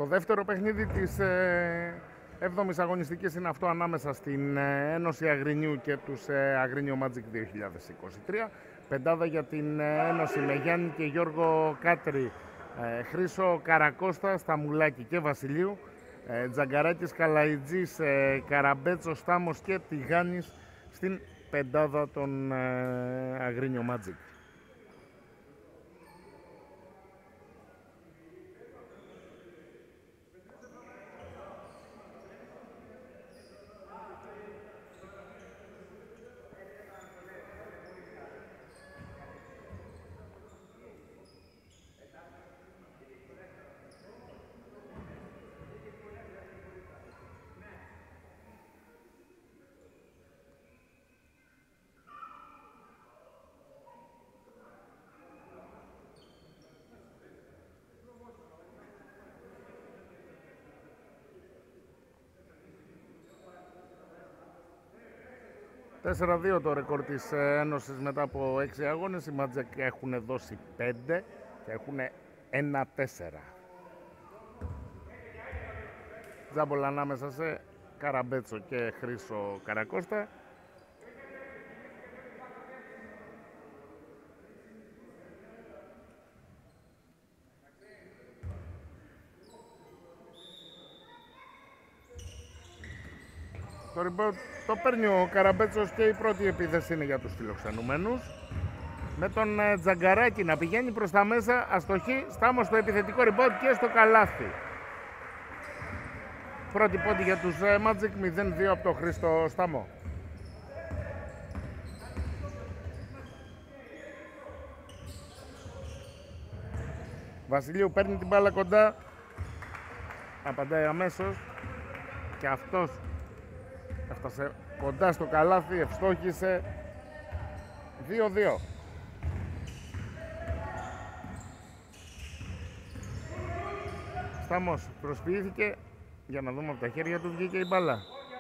Το δεύτερο παιχνίδι της 7ης αγωνιστικής είναι αυτό ανάμεσα στην Ένωση Αγρινιού και τους Αγρίνιο Magic 2023. Πεντάδα για την Ένωση με Γιάννη και Γιώργο Κάτρη, Χρήσο Καρακώστα, Σταμουλάκη και Βασιλείου, Τζαγκαράκης, Καλαϊτζής, Καραμπέτσος, Στάμος και Τηγάνης στην πεντάδα των Αγρίνιο Magic. «4-2 το ρεκόρ της Ένωσης μετά από 6 αγώνες. Οι Magic έχουν δώσει 5 και έχουν 1-4. Τζάμπολα ανάμεσα σε Καραμπέτσο και Χρήσο Καρακώστα. Το rebound το παίρνει ο Καραμπέτσος και η πρώτη επίθεση είναι για τους φιλοξενούμενους. Με τον Τζαγκαράκη να πηγαίνει προς τα μέσα, αστοχή, Στάμος στο επιθετικό rebound και στο καλάθι. Πρώτη πόντη για τους Magic, 0-2 από τον Χρήστο Στάμο. Βασιλείου παίρνει την μπάλα κοντά, απαντάει αμέσως και αυτός έφτασε κοντά στο καλάθι, ευστόχησε. 2-2. Στάμος προσποιήθηκε, για να δούμε από τα χέρια του βγήκε η μπάλα.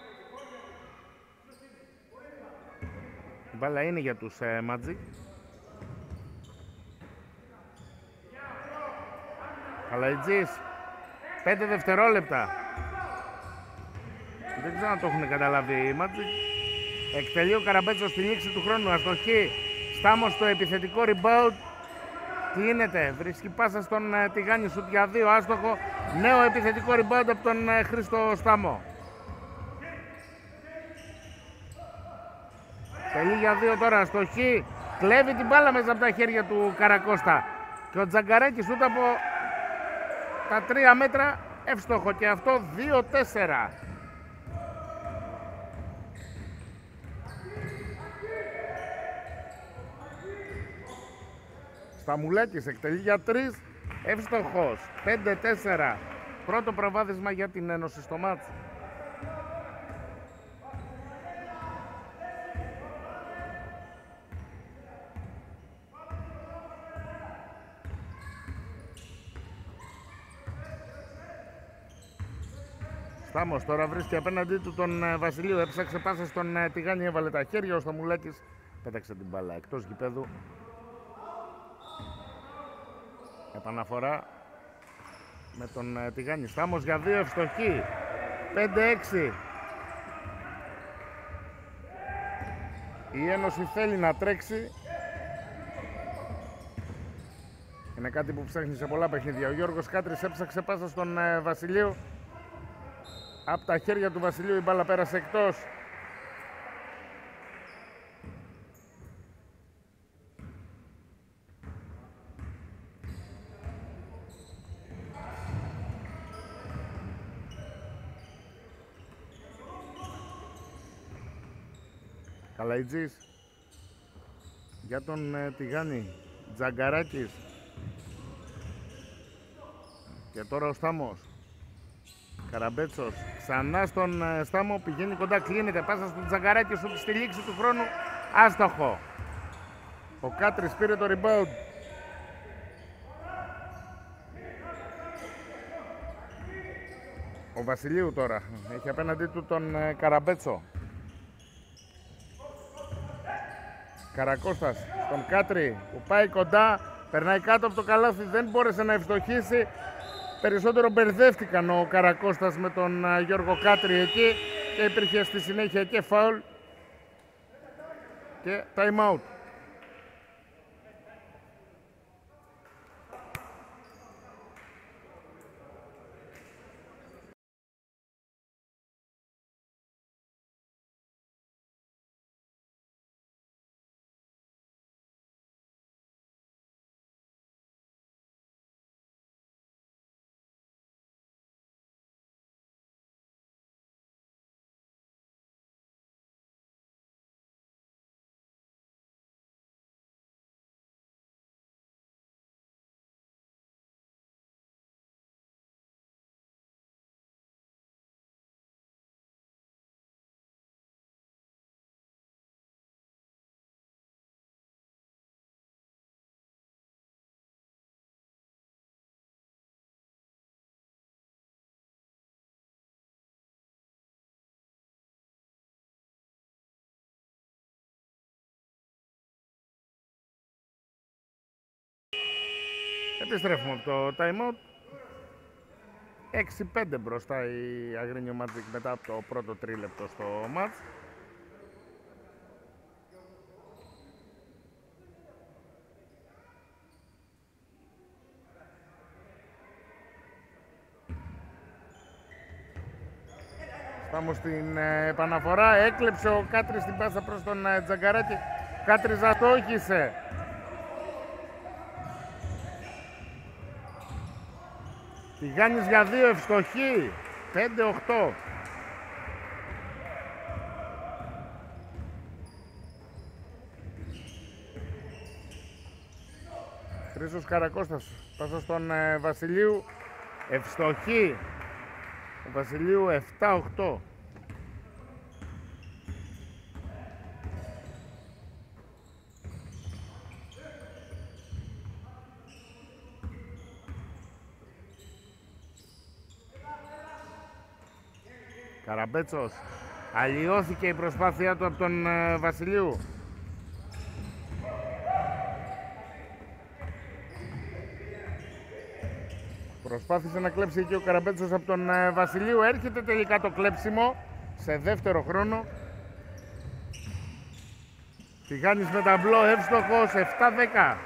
Η μπάλα είναι για τους Magic. Καλαϊτζής, 5 δευτερόλεπτα. Δεν ξέρω αν το έχουν καταλάβει οι Magic. Εκτελεί ο Καραμπέτσος στη λήξη του χρόνου. Αστοχή. Στάμος στο επιθετικό rebound. Τι γίνεται. Βρίσκει πάσα στον Τηγάνη. Σουτ για 2. Άστοχο. Νέο επιθετικό rebound από τον Χρήστο Στάμο. Τελεί για 2 τώρα. Αστοχή. Κλέβει την μπάλα μέσα από τα χέρια του Καρακώστα. Και ο Τζαγκαράκης ούτε από τα 3 μέτρα εύστοχο. Και αυτό 2-4. Σταμουλάκης εκτελεί για 3, εύστοχος, 5-4. Πρώτο προβάδισμα για την Ένωση στο μάτς. Στάμος τώρα βρίσκει απέναντί του τον Βασιλείου, έψαξε πάσα στον Τηγάνη, έβαλε τα χέρια, ο Σταμουλάκης πέταξε την μπάλα εκτός γηπέδου. Επαναφορά με τον Τηγάνη. Στάμος για 2, ευστοχή. 5-6. Η Ένωση θέλει να τρέξει. Είναι κάτι που ψάχνει σε πολλά παιχνίδια. Ο Γιώργος Κάτρης έψαξε πάσα στον Βασιλείου. Από τα χέρια του Βασιλείου η μπάλα πέρασε εκτός. Καλαϊτζής για τον Τηγάνη. Τζαγκαράκης. Και τώρα ο Στάμος. Καραμπέτσος ξανά στον Στάμο, πηγαίνει κοντά, κλείνεται πάσα στον Τζαγκαράκη στη λήξη του χρόνου, άστοχο. Ο Κάτρης πήρε το rebound. Ο Βασιλείου τώρα έχει απέναντί του τον Καραμπέτσο. Καρακώστας στον Κάτρη που πάει κοντά, περνάει κάτω από το καλάθι, δεν μπόρεσε να ευστοχίσει Περισσότερο μπερδεύτηκαν ο Καρακώστας με τον Γιώργο Κάτρη εκεί και υπήρχε στη συνέχεια και φάουλ και time out. Επιστρέφουμε από το time out. 6-5 μπροστά η Αγρίνιο Magic μετά από το πρώτο τρίλεπτο στο μάτς. Πάμε στην επαναφορά. Έκλεψε ο Κάτρης την πάσα προς τον Τζαγκαράκη. Κάτρης αστόχησε. Τηγάνης για 2, ευστοχή. 5-8. Χρήστος Καρακώστας. Πάσα στον Βασιλείου. Ευστοχή. Ο Βασιλείου 7-8. Καραμπέτσος. Αλλοιώθηκε η προσπάθειά του από τον Βασιλείου. Προσπάθησε να κλέψει εκεί ο Καραμπέτσος από τον Βασιλείου. Έρχεται τελικά το κλέψιμο σε δεύτερο χρόνο. Τηγάνης με ταμπλό, εύστοχος, 7-10.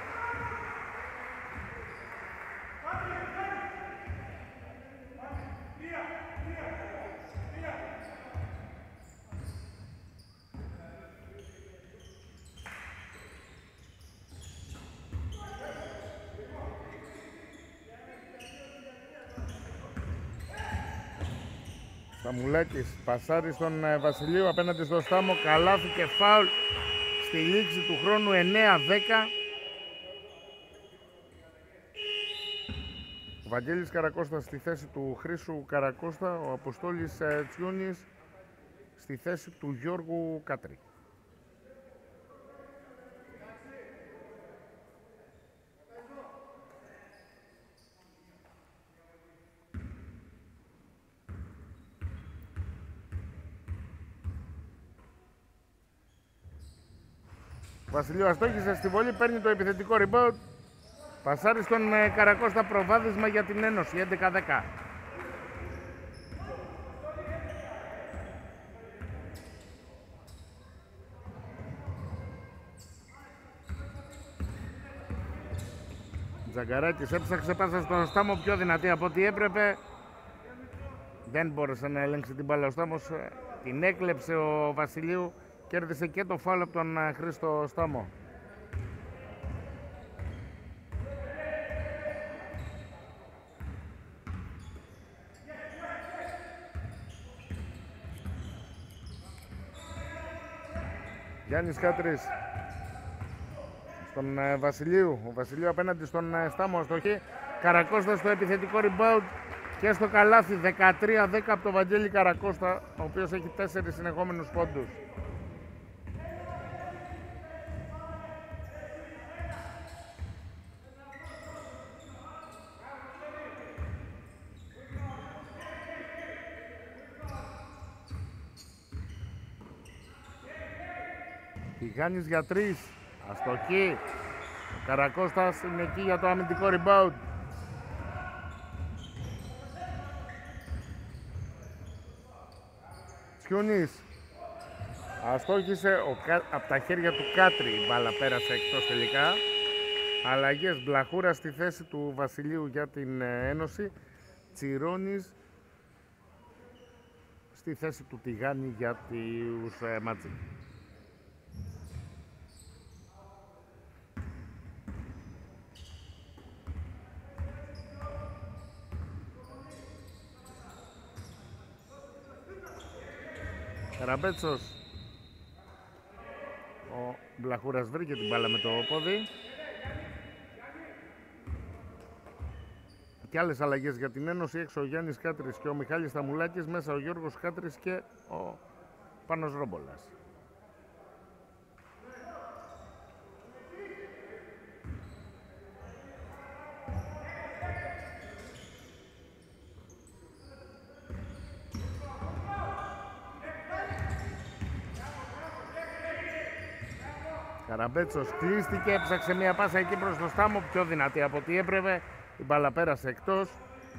Σταμουλάκης πασάρει στον Βασιλείου απέναντι στο Στάμο. Καλάθι και φάουλ στη λήξη του χρόνου. 9-10. Ο Βαγγέλης Καρακώστας στη θέση του Χρήσου Καρακώστα. Ο Αποστόλης Τσιούνης στη θέση του Γιώργου Κάτρη. Βασιλείου αστόχησε στη βολή, παίρνει το επιθετικό rebound. Πασάρει στον Καρακώστα, προβάδισμα για την Ένωση, 11-10. Τζαγκαράκης έψαξε πάσα στον Στάμο, πιο δυνατή από ό,τι έπρεπε. Δεν μπόρεσε να ελέγξει την μπάλα ο Στάμος, την έκλεψε ο Βασιλείου. Κέρδισε και το φάουλ από τον Χρήστο Στάμο. Γιάννης Κάτρης στον Βασιλείου. Ο Βασιλείου απέναντι στον Στάμο. Αστοχή. Καρακώστα στο επιθετικό rebound και στο καλάθι. 13-10 από τον Βαγγέλη Καρακώστα, ο οποίος έχει 4 συνεχόμενους πόντους. Τηγάνης για 3. Αστοχή. Ο Καρακώστας είναι εκεί για το αμυντικό rebound. Τσιούνης αστόχησε από τα χέρια του Κάτρη, η μπάλα πέρασε εκτός τελικά. Αλλαγές: Μπλαχούρα στη θέση του Βασιλείου για την Ένωση, Τσιρώνης στη θέση του Τηγάνη για τους Magic. Καραμπέτσος. Ο Μπλαχούρας βρήκε την μπάλα με το πόδι. Και άλλες αλλαγές για την Ένωση: έξω ο Γιάννης Κάτρης και ο Μιχάλης Σταμουλάκης, μέσα ο Γιώργος Κάτρης και ο Πάνος Ρόμπολας. Καραμπέτσος κλείστηκε, έψαξε μια πάσα εκεί προς το Στάμο, πιο δυνατή από ό,τι έπρεπε. Η μπάλα πέρασε εκτός.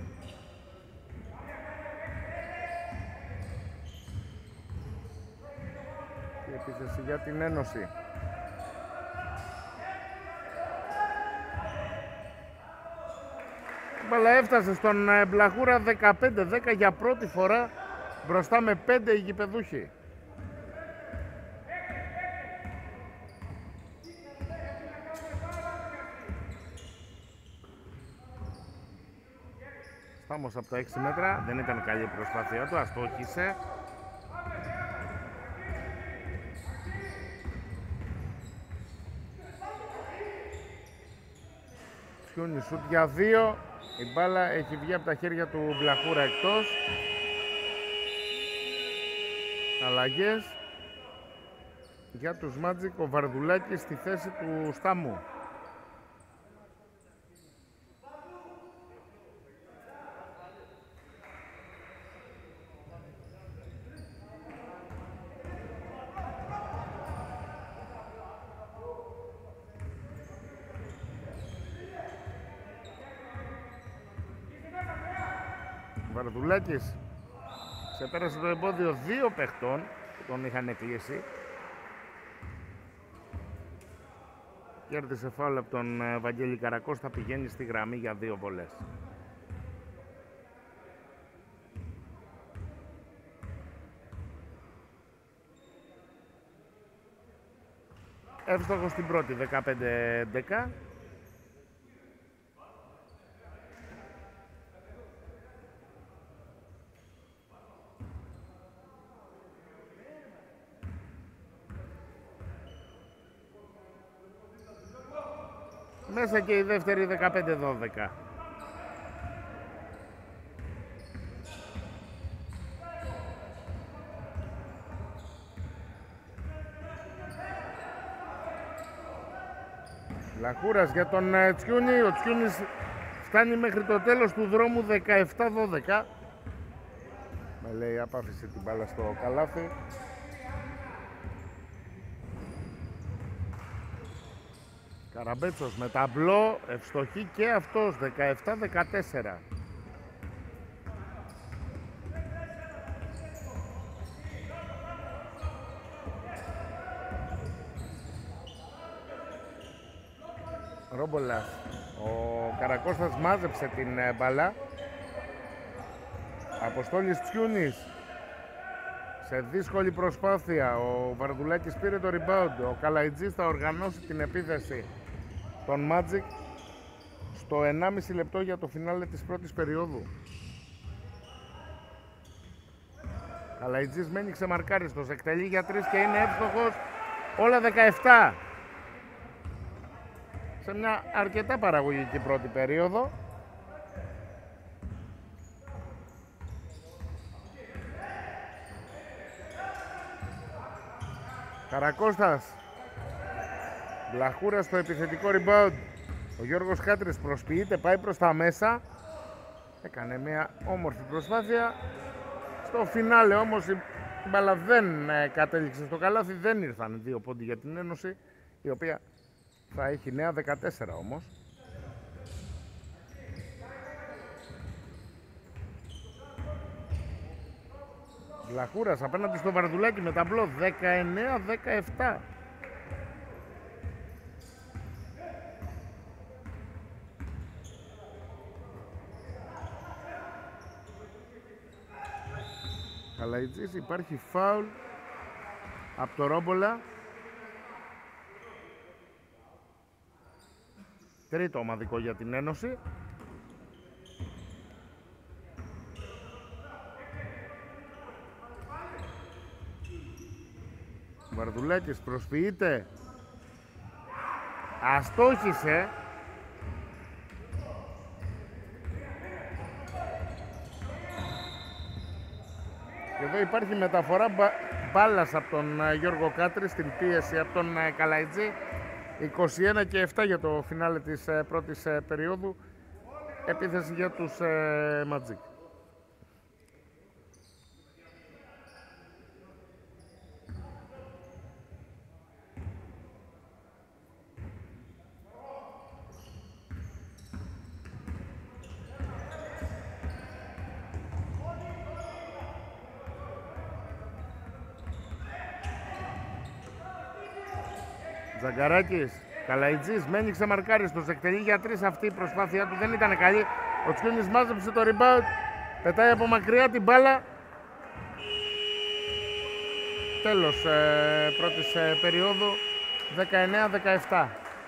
Και επίθεση για την Ένωση. Η μπάλα έφτασε στον Μπλαχούρα, 15-10 για πρώτη φορά, μπροστά με 5 γηπεδούχοι. Στάμος από τα 6 μέτρα, δεν ήταν καλή η προσπάθεια του, αστόχησε. Τσιούνι σουτ για 2, η μπάλα έχει βγει από τα χέρια του Μπλαχούρα εκτός. Αλλαγές για τους Magic: ο Βαρδουλάκης στη θέση του Στάμου. Βαρδουλάκης ξεπέρασε το εμπόδιο 2 παιχτών που τον είχαν κλείσει. Κέρδισε φάουλ από τον Βαγγέλη Καρακώστα, πηγαίνει στη γραμμή για 2 βολές. Εύστοχος στην πρώτη, 15-11. Μέσα και η δεύτερη, 15-12. Λαχούρας για τον Τσιούνι. Ο Τσιούνις φτάνει μέχρι το τέλος του δρόμου, 17-12. Με λέει απάφησε την μπάλα στο καλάθι. Καραμπέτσος με ταμπλό, ευστοχή και αυτός, 17-14. Ρόμπολας. Ο Καρακώστας μάζεψε την μπάλα. Αποστόλης Τσιούνης σε δύσκολη προσπάθεια. Ο Βαρδουλάκης πήρε το rebound. Ο Καλαϊτζής θα οργανώσει την επίθεση των Magic στο 1,5 λεπτό για το φινάλε της πρώτης περίοδου. Καλαϊτζής μένει ξεμαρκάριστος, εκτελεί για 3 και είναι εύστοχος. Όλα 17. Σε μια αρκετά παραγωγική πρώτη περίοδο. Καρακώστας. Μπλαχούρα στο επιθετικό rebound. Ο Γιώργος Κάτρης προσποιείται, πάει προς τα μέσα. Έκανε μια όμορφη προσπάθεια. Στο φινάλε όμως η μπάλα δεν κατέληξε στο καλάθι. Δεν ήρθαν 2 πόντοι για την Ένωση, η οποία θα έχει νέα 14 όμως. Βλαχούρας απέναντι στο Βαρδουλάκι με ταμπλό 19-17. Καλαϊτζής, υπάρχει φάουλ από το Ρόμπολα. Τρίτο ομαδικό για την Ένωση. Βαρδουλάκης προσποιείται. Αστόχησε. Και εδώ υπάρχει μεταφορά μπάλας από τον Γιώργο Κάτρη στην πίεση από τον Καλαϊτζή. 21 και 7 για το φινάλε της πρώτης περίοδου. Επίθεση για τους Magic. Τζαγκαράκης, Καλαϊτζής, μένει ξεμαρκάριστος, εκτελεί για 3 αυτή η προσπάθειά του, δεν ήταν καλή. Ο Τσιούνης μάζεψε το rebound, πετάει από μακριά την μπάλα. Τέλος πρώτης περίοδου, 19-17.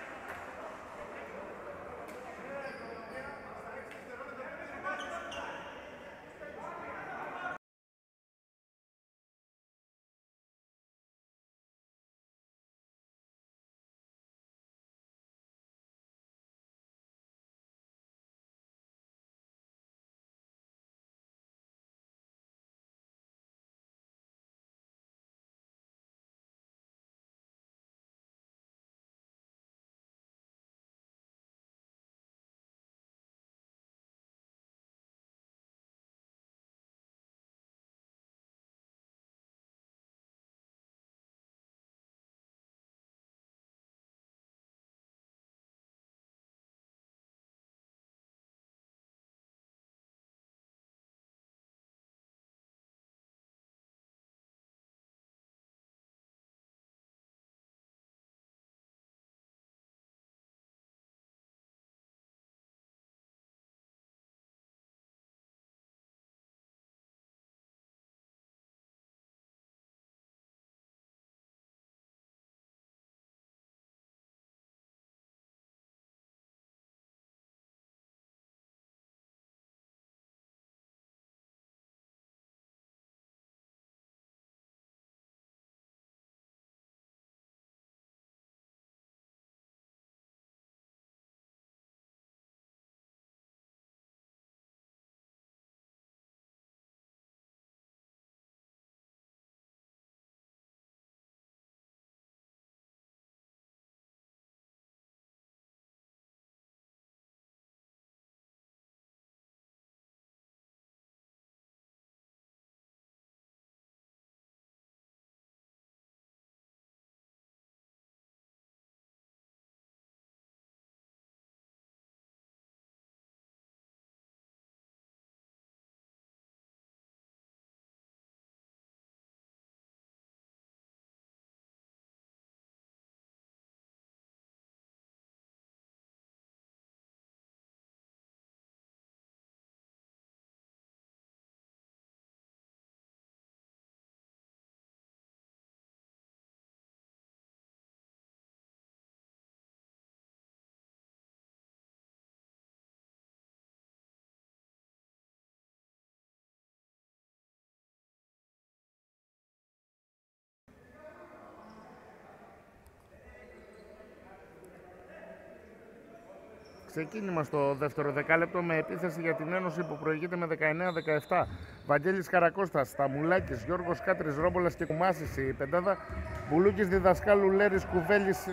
Ξεκίνημα στο δεύτερο δεκάλεπτο με επίθεση για την Ένωση που προηγείται με 19-17. Βαγγέλης Καρακώστας, Σταμουλάκης, Γιώργος Κάτρης, Ρόμπολας και Κουμάσης η πεντάδα. Μπουλούκης Διδασκάλου, Λέρης Κουβέλης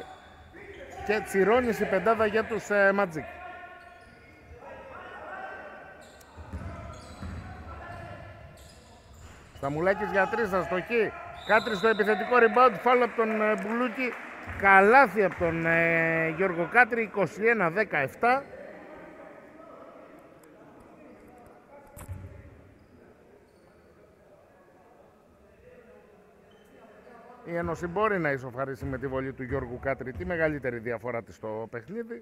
και Τσιρώνης η πεντάδα για τους Magic. Σταμουλάκης για 3, αστοχή. Κάτρης στο επιθετικό rebound, φάουλ από τον Μπουλούκη. Καλάθι από τον Γιώργο Κάτρη, 21-17. Η Ένωση μπορεί να ισοφαρίσει με τη βολή του Γιώργου Κάτρη τη μεγαλύτερη διαφορά της στο παιχνίδι.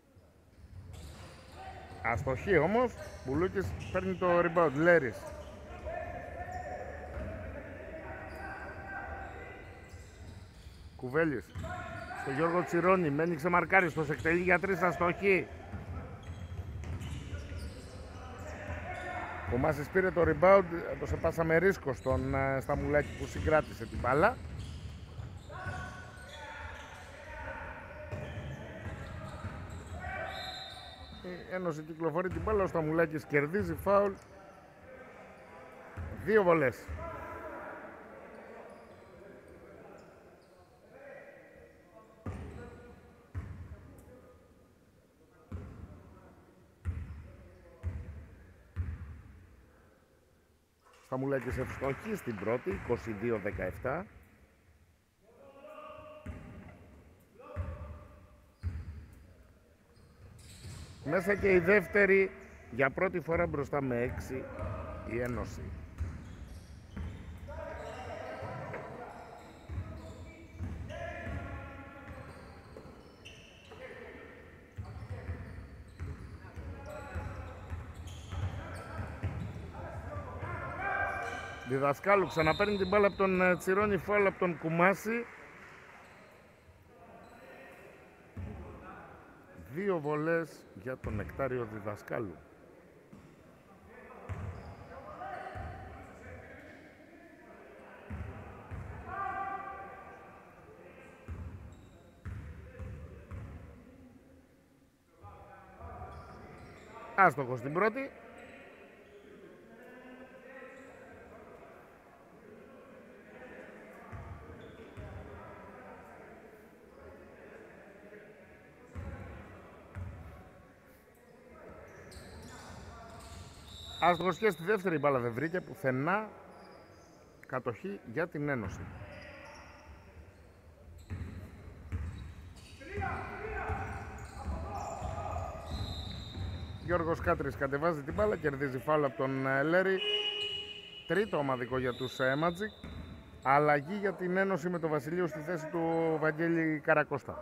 Αστοχή όμως, Μπουλούκης παίρνει το rebound, Λέρης. Κουβέλης στο Γιώργο Τσιρόνι, μένει ξεμαρκάριστος, εκτελεί για 3, αστοχή. Ο Μάσης πήρε το rebound, το σεπάσαμε ρίσκο στον Σταμουλάκη που συγκράτησε την μπάλα. Η Ένωση κυκλοφορεί την μπάλα, ο Σταμουλάκης κερδίζει φάουλ. 2 βολές. Σταμουλάκης ευστοχή στην πρώτη, 22-17. Μέσα και η δεύτερη, για πρώτη φορά μπροστά με 6 η Ένωση. Διδασκάλου ξαναπαίρνει την μπάλα από τον Τσιρόνι, φάουλ από τον Κουμάση. 2 βολές για τον Νεκτάριο Διδασκάλου. Άστοχος στην πρώτη. Άστοχος και στη δεύτερη μπάλα δεν βρήκε πουθενά. Κατοχή για την Ένωση. Γιώργος Κάτρης κατεβάζει την μπάλα, κερδίζει φάουλ από τον Λέρη. Τρίτο ομαδικό για τους Magic. Αλλαγή για την Ένωση με τον Βασιλείο στη θέση του Βαγγέλη Καρακώστα.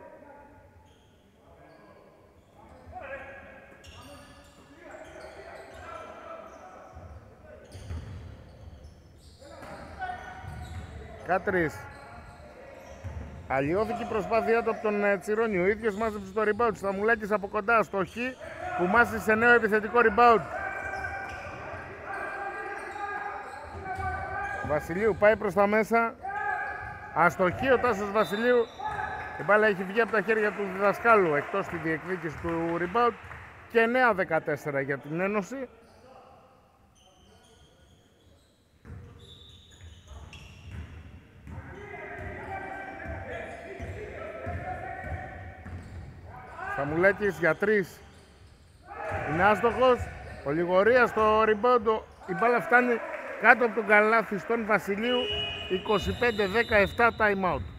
Κάτρης. Αλλοιώθηκε η προσπάθειά του από τον Τσιρόνι. Ο ίδιος μάζεψε το rebound. Σταμουλάκης από κοντά, αστοχή. Κουμάσης σε νέο επιθετικό rebound. Βασιλείου πάει προς τα μέσα. Αστοχή ο Τάσος Βασιλείου. Η μπάλα έχει βγει από τα χέρια του Διδασκάλου εκτός τη διεκδίκηση του rebound. Και 9-14 για την Ένωση. Σταμουλάκης για 3. Είναι άστοχος. Ολιγορία στο rebound. Η μπάλα φτάνει κάτω από τον καλάθι στον Βασιλείου. 25-17 time out.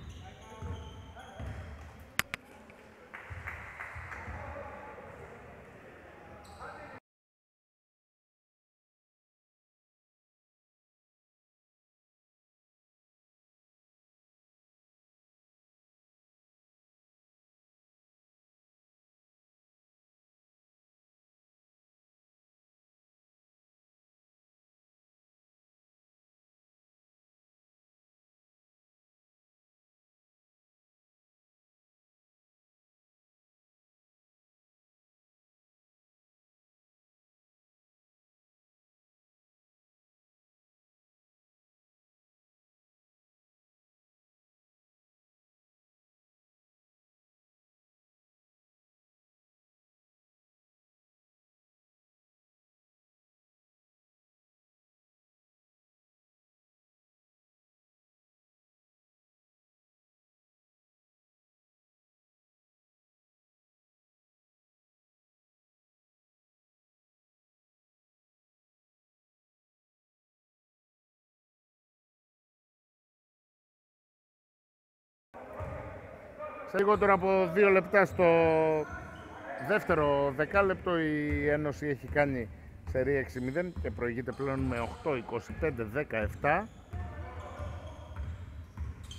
Σε λιγότερο από 2 λεπτά στο δεύτερο δεκάλεπτο η Ένωση έχει κάνει σερί 6-0 και προηγείται πλέον με 8-25-17.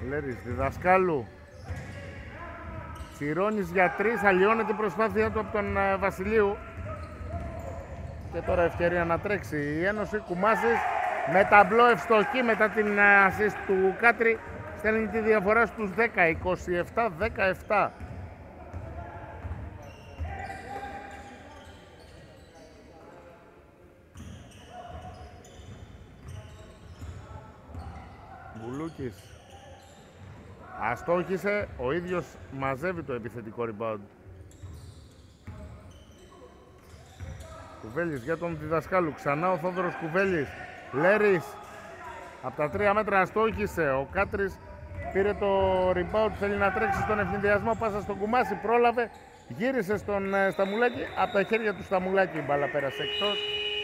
Λέρης διδασκάλου. Τσιρώνης για 3, αλλοιώνεται η προσπάθεια του από τον Βασιλείου. Και τώρα ευκαιρία να τρέξει η Ένωση. Κουμάσης με ταμπλό ευστοχή μετά την assist του Κάτρη. Στέλνει τη διαφορά στους 10, 27-17. Μπουλούκης αστόχησε, ο ίδιος μαζεύει το επιθετικό rebound. Κουβέλης για τον διδασκάλου, ξανά ο Θόδωρος Κουβέλης. Λέρης από τα 3 μέτρα αστόχησε, ο Κάτρης πήρε το rebound, θέλει να τρέξει στον ευνηδιασμό, πάσα στον Κουμάση, πρόλαβε, γύρισε στον Σταμουλάκη, από τα χέρια του Σταμουλάκη η μπάλα πέρασε εκτός.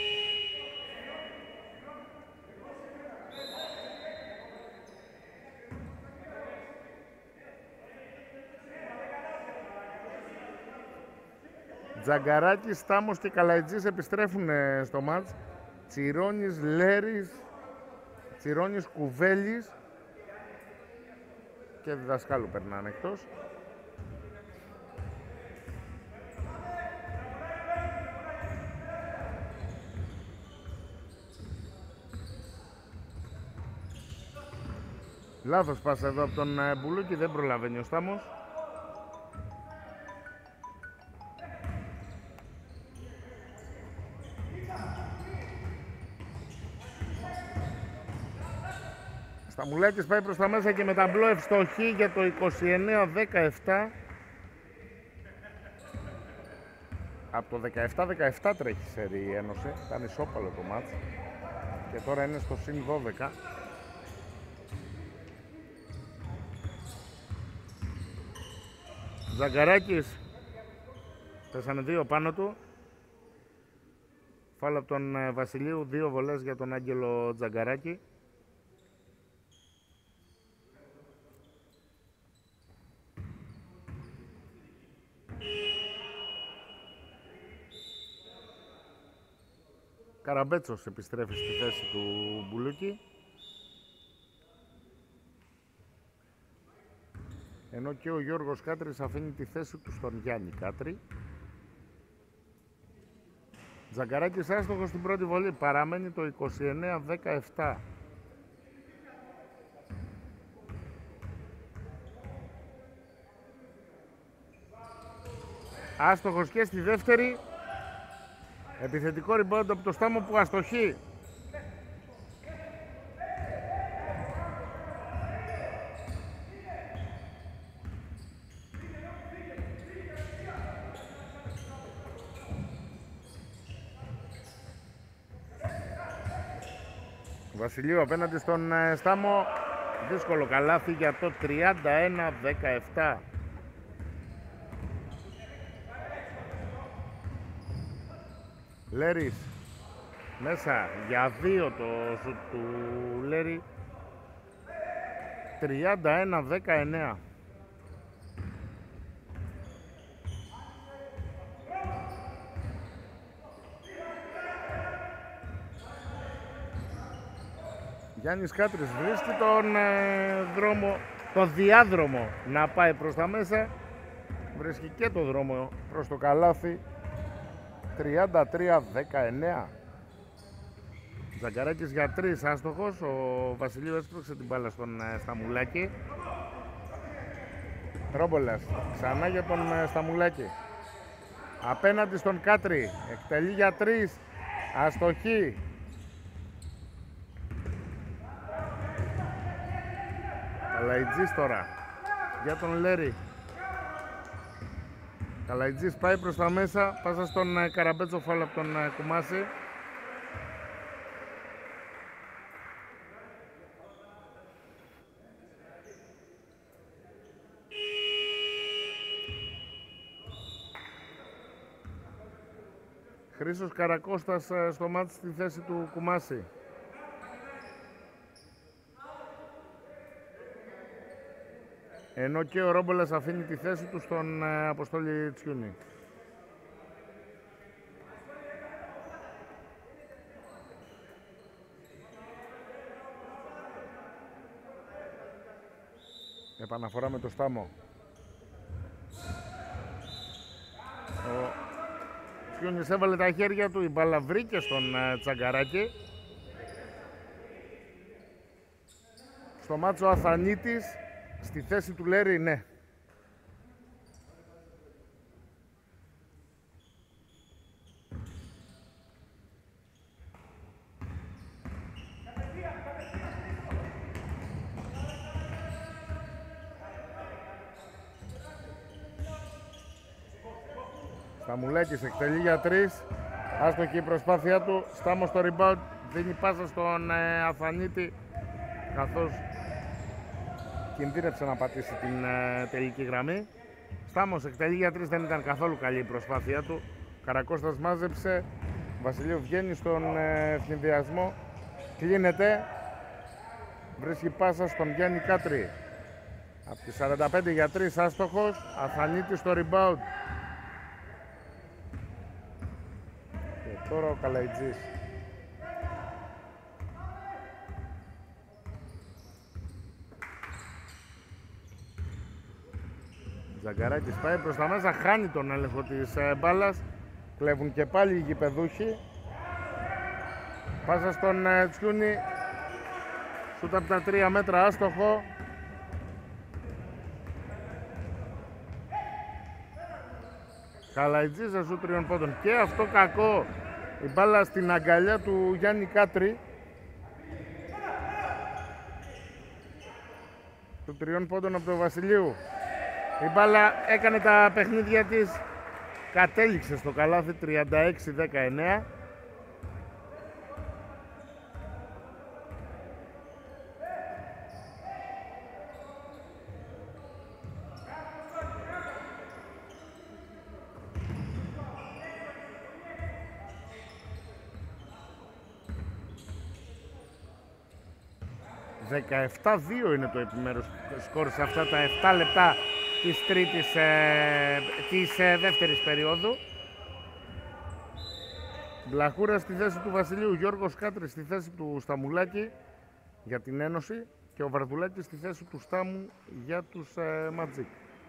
Τζαγκαράκης, Στάμος και Καλαϊτζής επιστρέφουν στο μάτς. Τσιρώνης, Λέρης, Τσιρώνης, Κουβέλης και διδασκάλου περνάνε εκτός. Λάθος πάσα εδώ από τον Μπουλούκη, δεν προλαβαίνει ο Στάμος. Σταμουλάκης πάει προς τα μέσα και με ταμπλό ευστοχή για το 29-17. Από το 17-17 τρέχει σερί η Ένωση, ήταν ισόπαλο το μάτς και τώρα είναι στο συν 12. Τζαγκαράκης, πέσανε 2 πάνω του. Φάουλ από τον Βασιλείου, 2 βολές για τον Άγγελο Τζαγκαράκη. Καραμπέτσος επιστρέφει στη θέση του Μπουλούκη. Ενώ και ο Γιώργος Κάτρης αφήνει τη θέση του στον Γιάννη Κάτρη. Τζαγκαράκης άστοχος στην πρώτη βολή, παραμένει το 29-17. Άστοχος και στη δεύτερη. Επιθετικό rebound από το Στάμο που αστοχεί. Βασιλείου απέναντι στον Στάμο. Δύσκολο καλάθι για το 31-17. Λέρης μέσα για 2 το σουτ του Λέρη. 31-19. Γιάννης Κάτρης βρίσκει τον δρόμο, το διάδρομο να πάει προς τα μέσα. Βρίσκει και το δρόμο προς το καλάθι. 33-19. Τζαγκαράκης για 3 άστοχος. Ο Βασιλείου έσπρωξε την μπάλα στον Σταμουλάκη. Ρόμπολας ξανά για τον Σταμουλάκη. Απέναντι στον Κάτρη. Εκτελεί για 3. Αστοχή. Καλαϊτζής τώρα για τον Λέρη. Καλαϊτζής πάει προς τα μέσα, πάσα στον Καραμπέτσο, φάουλ από τον Κουμάση. Χρήστος Καρακώστας στο μάτς στη θέση του Κουμάση. Ενώ και ο Ρόμπολας αφήνει τη θέση του στον Αποστόλη Τσιούνι. Επαναφορά με το Στάμο. Ο Τσιούνης έβαλε τα χέρια του, η μπάλα βρήκε στον Τσαγκαράκη. Στο μάτσο Αθανίτης, στη θέση του Λέρη, ναι. Σταμουλέκης εκτελεί για 3. Άστοχη η προσπάθειά του. Στάμος στο rebound. Δίνει πάσα στον Αθανίτη, καθώς κινδύνευσε να πατήσει την τελική γραμμή. Στάμος εκτελεί για 3. Δεν ήταν καθόλου καλή η προσπάθειά του. Καρακώστας μάζεψε. Βασιλείου βγαίνει στον ευθυνδιασμό. Κλείνεται. Βρίσκει πάσα στον Γιάννη Κάτρη. Από τις 45 για 3 άστοχος. Αθανίτης στο rebound. Και τώρα ο Καλαϊτζής. Ζαγκαράκης πάει προς τα μέσα, χάνει τον έλεγχο της μπάλας. Κλέβουν και πάλι οι γηπεδούχοι. Πάσα στον Τσιούνι. Σούτ από τα 3 μέτρα, άστοχο. Καλαϊτζής σε σούτ 3 πόντων. Και αυτό κακό. Η μπάλα στην αγκαλιά του Γιάννη Κάτρη. Του 3 πόντων από τον Βασιλείου. Η μπάλα έκανε τα παιχνίδια της. Κατέληξε στο καλάθι 36-19. «17-2» είναι το επιμέρους σκορ σε αυτά τα 7 λεπτά της δεύτερης περίοδου. Μπλαχούρα στη θέση του Βασιλείου, Γιώργος Κάτρης στη θέση του Σταμουλάκη για την Ένωση και ο Βαρδουλάκης στη θέση του Στάμου για τους Ματζίκ.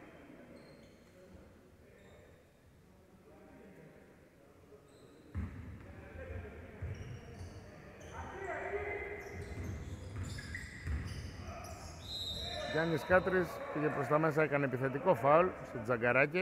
Γιάννης Κάτρης πήγε προς τα μέσα, έκανε επιθετικό φάουλ στο Τζαγκαράκη.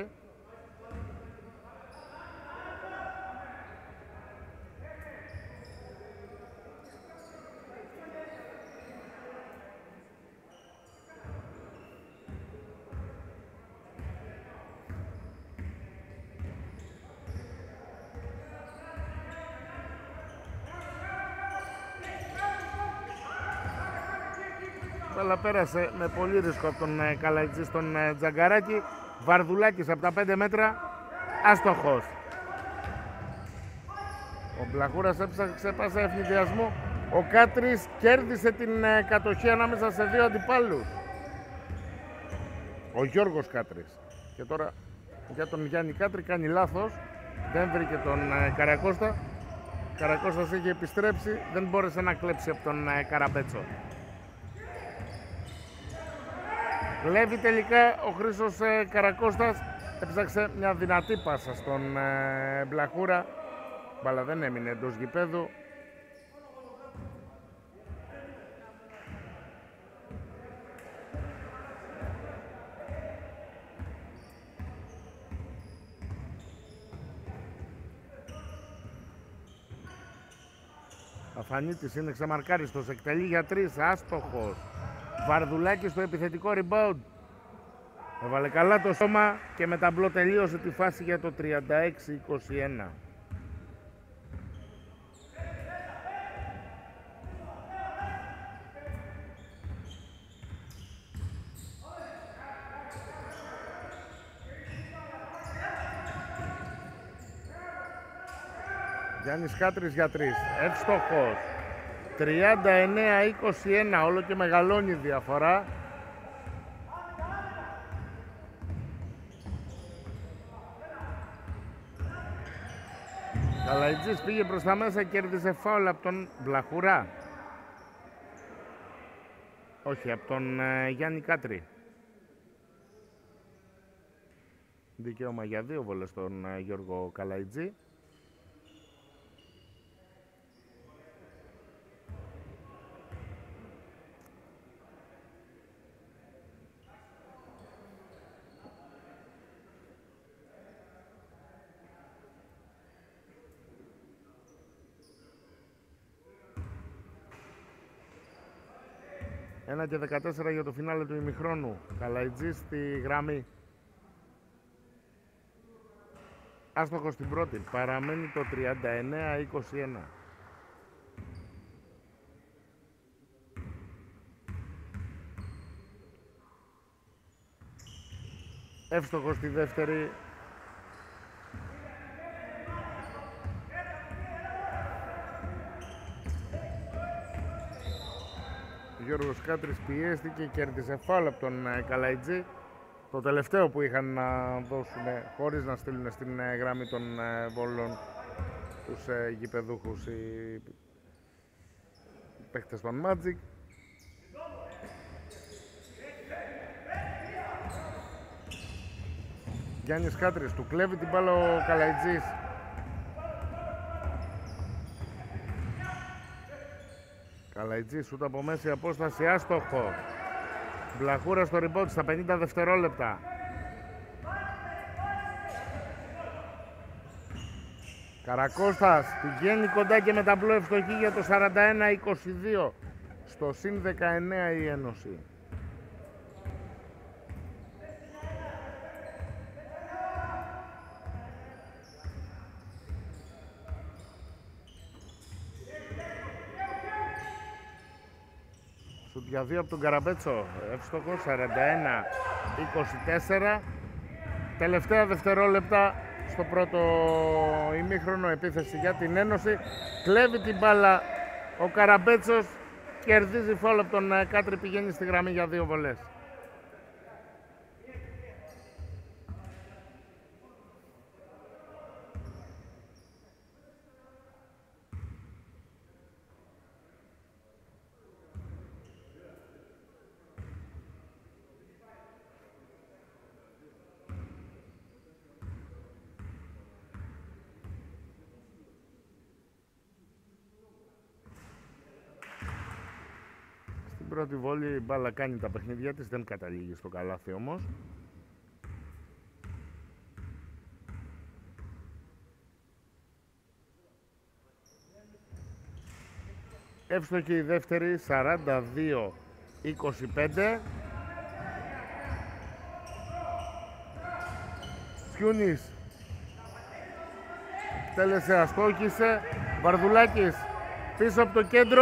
Αλλά πέρασε με πολύ ρίσκο από τον Καλαϊτζή στον Τζαγκαράκη. Βαρδουλάκης από τα 5 μέτρα, άστοχος. Ο Μπλαχούρας έψαξε πάσα ευνηδιασμού. Ο Κάτρης κέρδισε την κατοχή ανάμεσα σε 2 αντιπάλους. Ο Γιώργος Κάτρης. Και τώρα για τον Γιάννη Κάτρη κάνει λάθος. Δεν βρήκε τον Καρακώστα. Καρακώστας είχε επιστρέψει, δεν μπόρεσε να κλέψει από τον Καραπέτσο. Κλέβει τελικά ο Χρήστος Καρακώστας. Έψαξε μια δυνατή πάσα στον Μπλαχούρα. Μπαλά δεν έμεινε εντός γηπέδου. Αφανίτης είναι ξεμαρκάριστος, εκτελεί για 3, άστοχος. Βαρδουλάκης στο επιθετικό rebound. Έβαλε καλά το σώμα και με ταμπλό τελείωσε τη φάση για το 36-21. Γιάννης Κάτρης για 3, εύστοχος. 39-21, όλο και μεγαλώνει η διαφορά. Καλαϊτζής πήγε προς τα μέσα, κέρδισε φάουλ από τον Μπλαχουρά. Όχι, από τον Γιάννη Κάτρη. Δικαίωμα για 2 βολές στον Γιώργο Καλαϊτζή. Ένα και 14 για το φινάλε του ημιχρόνου. Καλαϊτζή στη γραμμή. Άστοχος στην πρώτη. Παραμένει το 39-21. Εύστοχος στη δεύτερη. Γιώργος Κάτρης πιέστηκε και κέρδισε φάουλ από τον Καλαϊτζή. Το τελευταίο που είχαν να δώσουν χωρίς να στείλουν στην γραμμή των βόλων τους γηπεδούχους οι παίχτες των Magic. Γιάννης Κάτρης, του κλέβει την μπάλα ο Καλαϊτζής. Καλαϊτζής, ούτε από μέση απόσταση, άστοχο. Βλαχούρα στο rebound στα 50 δευτερόλεπτα. Καρακώστας πηγαίνει κοντά και με ταμπλό ευστοχή για το 41-22. Στο συν 19 η Ένωση. Σουτ για 2 από τον Καραμπέτσο. Εύστοχο 41-24. Τελευταία δευτερόλεπτα στο πρώτο ημίχρονο, επίθεση για την Ένωση. Κλέβει την μπάλα ο Καραμπέτσος. Κερδίζει φάουλ από τον Κάτρη, πηγαίνει στη γραμμή για 2 βολές. Στην πρώτη βόλη η μπάλα κάνει τα παιχνίδια της, δεν καταλήγει στο καλάθι όμως. Εύστοχη η δεύτερη, 42-25. Σκιούνης τέλεσε, αστόχησε. Βαρδουλάκης πίσω από το κέντρο.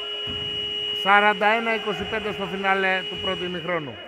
41-25 στο φινάλε του πρώτου ημιχρόνου.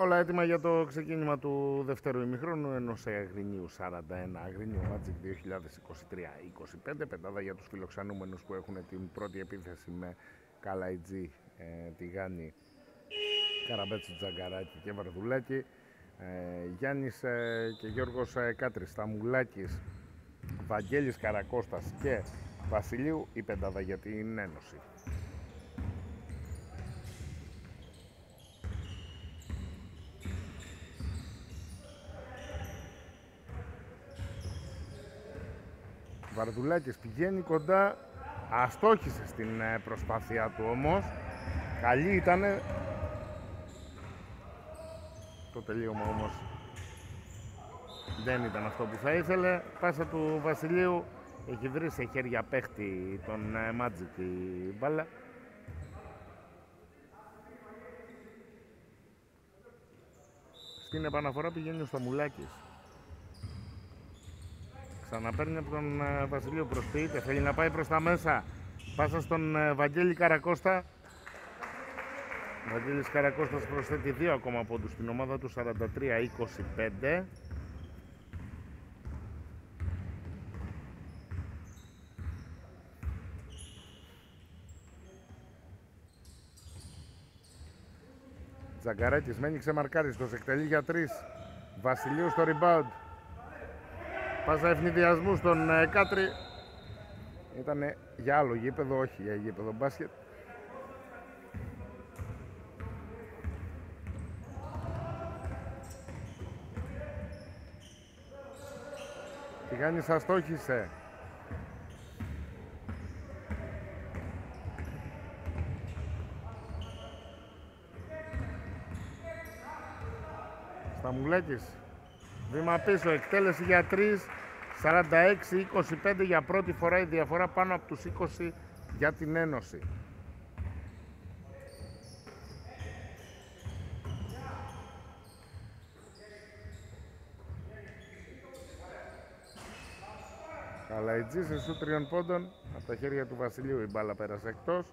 Όλα έτοιμα για το ξεκίνημα του δεύτερου ημιχρόνου ενός Αγρινίου 41, Αγρινίου Magic 2023-25. Πεντάδα για τους φιλοξενούμενους που έχουν την πρώτη επίθεση με Καλαϊτζή, Τηγάνη, Καραμπέτσο, Τζαγκαράκη και Βαρδουλάκη. Γιάννης και Γιώργος Κάτρης, Σταμουλάκης, Βαγγέλης Καρακώστας και Βασιλείου, η πεντάδα για την Ένωση. Βαρδουλάκης πηγαίνει κοντά, αστόχησε στην προσπάθειά του όμως. Καλή ήτανε. Το τελείωμα όμως δεν ήταν αυτό που θα ήθελε. Πάσα του Βασιλείου, έχει βρει σε χέρια παίχτη τον Magic η μπάλα. Στην επαναφορά πηγαίνει ο Σταμουλάκης. Ξαναπαίρνει από τον Βασιλείο, προσποιείται, θέλει να πάει προς τα μέσα. Πάσα στον Βαγγέλη Καρακώστα. Βαγγέλης Καρακώστας προσθέτει 2 ακόμα πόντους στην ομάδα του, 43-25. Τζαγκαράκης μένει ξεμαρκάριστος, εκτελεί για 3. Βασιλείου στο rebound. Πάσα ευνηδιασμού στον Κάτρη. Ήτανε για άλλο γήπεδο, όχι για γήπεδο μπάσκετ. Τηγάνης αστόχησε. Σταμουλάκης, βήμα πίσω, εκτέλεση για 3. 46-25 για πρώτη φορά, η διαφορά πάνω από τους 20 για την Ένωση. Καλαϊτζή σε σου 3 πόντων, από τα χέρια του Βασιλείου η μπάλα πέρασε εκτός.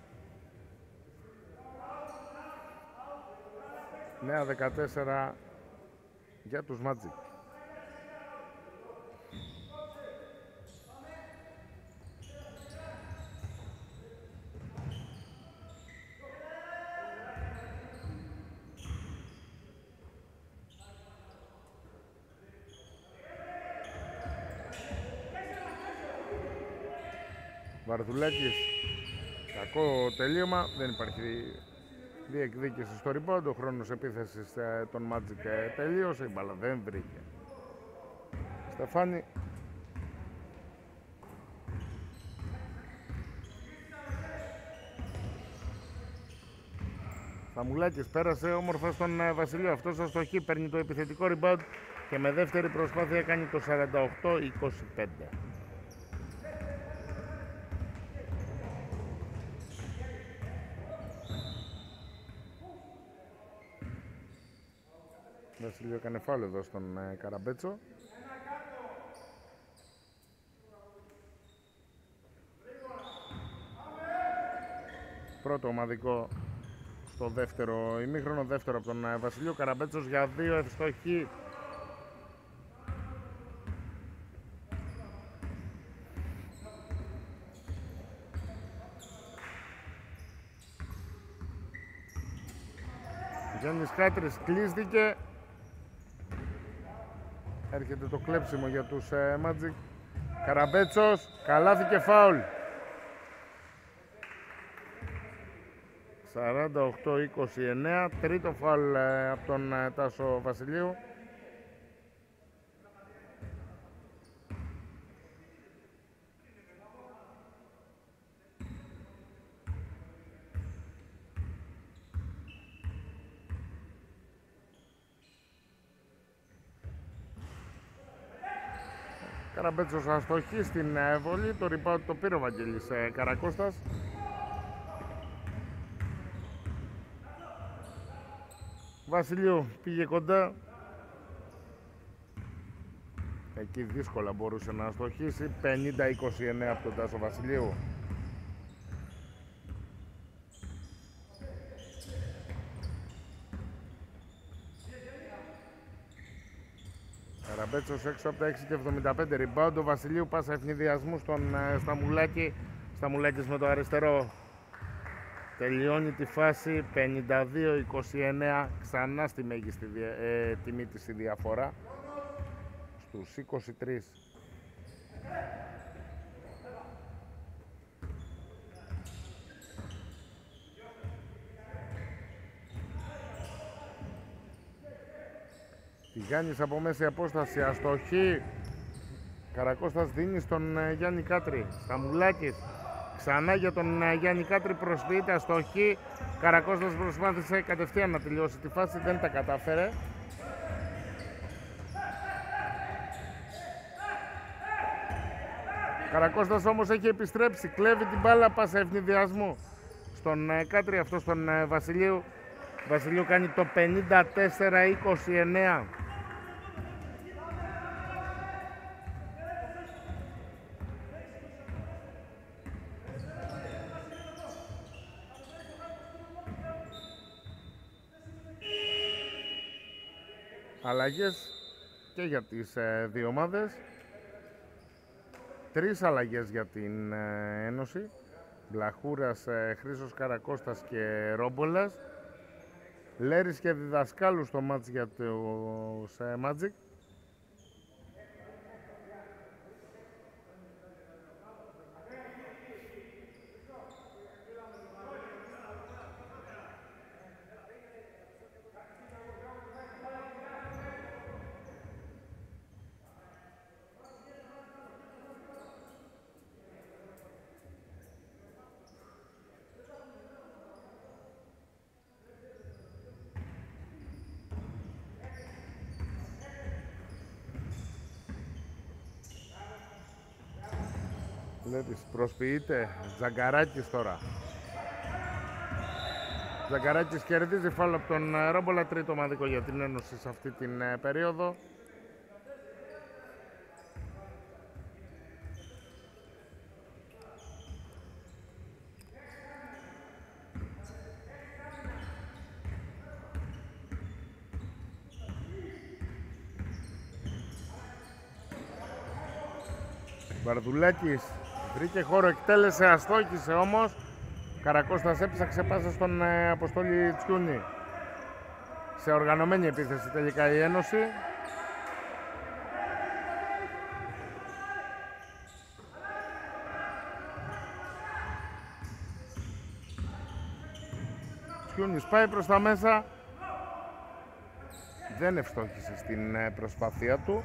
Νέα 14 για τους Magic. Βαρδουλάκης, κακό τελείωμα, δεν υπάρχει διεκδίκηση στο rebound, ο χρόνος επίθεσης των Magic τελείωσε, η μπάλα δεν βρήκε Στεφάνη. Σταμουλάκης πέρασε όμορφα στον Βασιλείο, αυτός αστοχή, παίρνει το επιθετικό rebound και με δεύτερη προσπάθεια κάνει το 48-25. Βασιλείο έκανε φάουλ εδώ στον Καραμπέτσο. Πρώτο ομαδικό στο δεύτερο ημίχρονο, δεύτερο από τον Βασιλείο. Καραμπέτσος για 2, ευστοχή. Γιάννης Κάτρης κλείστηκε. Έρχεται το κλέψιμο για τους Magic. Καραμπέτσος, καλάθι και φάουλ. 48-29, τρίτο φάουλ από τον Τάσο Βασιλείου. Καραμπέτσος αστοχή στην βολή, το rebound το πήρε ο Βαγγέλης Καρακώστας. Βασιλείου πήγε κοντά. Εκεί δύσκολα μπορούσε να αστοχίσει. 50-29 από τον Τάσο Βασιλείου. Καραπέτσος έξω από τα 6,75. Rebound ο Βασιλείου, πάσα ευνηδιασμού στον Σταμουλάκη. Σταμουλάκης με το αριστερό τελειώνει τη φάση 52-29. Ξανά στη μέγιστη τιμή της η διαφορά στους 23. Τηγάνης από μέση απόσταση, αστοχή. Καρακώστας δίνει στον Γιάννη Κάτρη. Σταμουλάκης ξανά για τον Γιάννη Κάτρη, προσποιείται, αστοχή. Καρακώστας προσπάθησε κατευθείαν να τελειώσει τη φάση, δεν τα κατάφερε. Καρακώστας όμως έχει επιστρέψει, κλέβει την μπάλα, πάσα ευνηδιασμού στον Κάτρη, αυτό στον Βασιλείου. Βασιλείου κάνει το 54-29. Αλλαγές και για τις δύο ομάδες. 3 αλλαγές για την Ένωση. Βλαχούρας, Χρήστος Καρακώστας και Ρόμπολας. Λέρης και Διδασκάλου στο μάτς για τους Magic. Λέρης προσποιείται, Τζαγκαράκης τώρα. Τζαγκαράκης κερδίζει φάουλ από τον Ρόμπολα, τρίτο ομαδικό για την Ένωση σε αυτή την περίοδο. Βαρδουλάκης βρήκε χώρο, εκτέλεσε, αστόχησε όμως. Καρακώστας έψαξε πάσα στον Αποστόλη Τσιούνι. Σε οργανωμένη επίθεση τελικά η Ένωση. Τσιούνις πάει προς τα μέσα. Δεν ευστόχησε στην προσπάθεια του.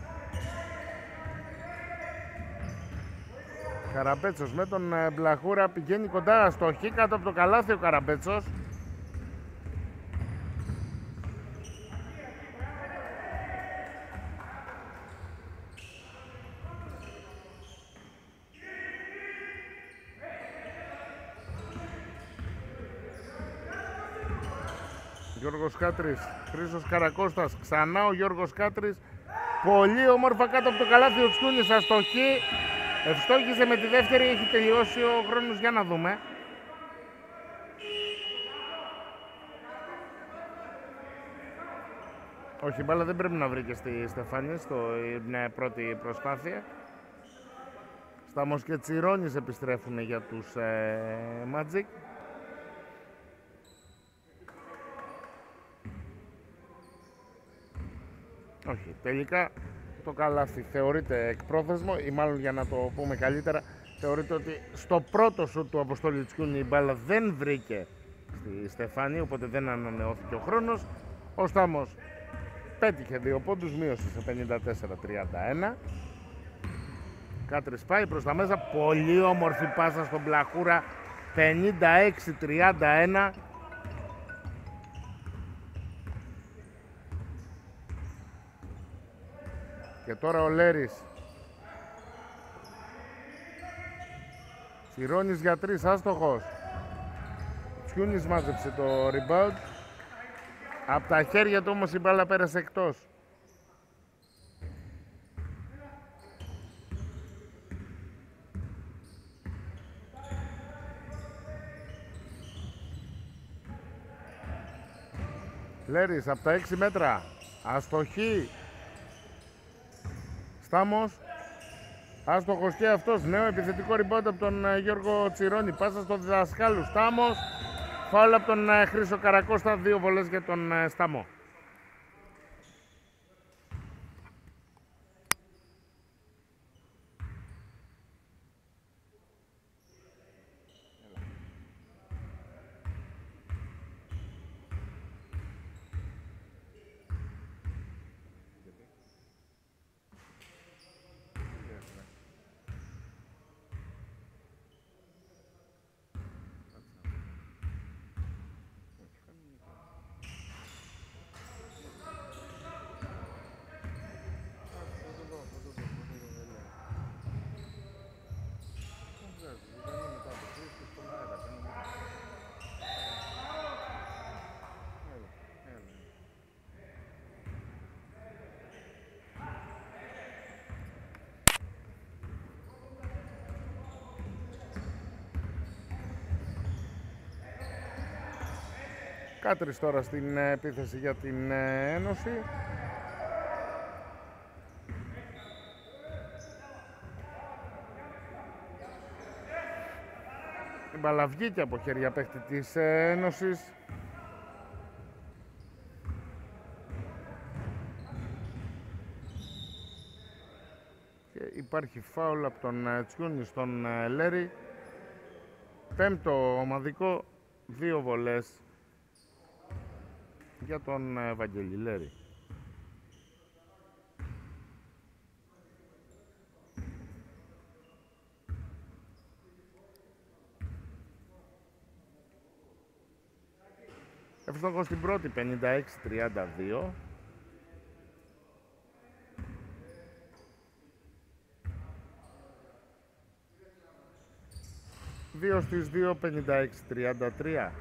Καραπέτσος με τον Μπλαχούρα πηγαίνει κοντά στο χ, κάτω από το καλάθι ο Καραπέτσος. Γιώργος Κάτρης, Χρήστος Καρακώστας, ξανά ο Γιώργος Κάτρης. Πολύ όμορφα κάτω από το καλάθι ο Τσιούνης, αστοχή. Ευστόχιζε με τη δεύτερη, έχει τελειώσει ο χρόνος, για να δούμε. Όχι, η μπάλα δεν πρέπει να βρει και στη Στεφάνη, στην πρώτη προσπάθεια. Στάμος και Τσιρώνης επιστρέφουν για τους Magic. Όχι, τελικά το καλάθι θεωρείται εκπρόθεσμο, ή μάλλον για να το πούμε καλύτερα, θεωρείται ότι στο πρώτο σου του Αποστόλη Τσιούνι η μπάλα δεν βρήκε στη Στεφάνη, οπότε δεν ανανεώθηκε ο χρόνος. Ο Στάμος πέτυχε 2 πόντους, μείωσε σε 54-31. Κάτρης πάει προς τα μέσα, πολύ όμορφη πάσα στον Μπλαχούρα, 56-31. Και τώρα ο Λέρης. Τσιρώνης για 3, άστοχος. Τσιούνης μάζεψε το rebound. Απ' τα χέρια του όμως η μπάλα πέρασε εκτός. Λέρης απ' τα 6 μέτρα. Αστοχή. Στάμος. Άστοχος και αυτός. Νέο επιθετικό rebound από τον Γιώργο Τσιρόνη. Πάσα στον διδασκάλου. Στάμος. Φάουλ από τον Χρήσο Καρακώστα. 2 βολές για τον Στάμο. Κάτρις τώρα στην επίθεση για την Ένωση. Η μπάλα βγήκε από χέρια παίχτη της Ένωσης. Και υπάρχει φάουλ από τον Τσιούνι στον Λέρη. Πέμπτο ομαδικό, 2 βολές για τον Βαγγέλη Λέρη. Εύστοχος στην πρώτη, 56-32. Δύο στις 2, 56-33.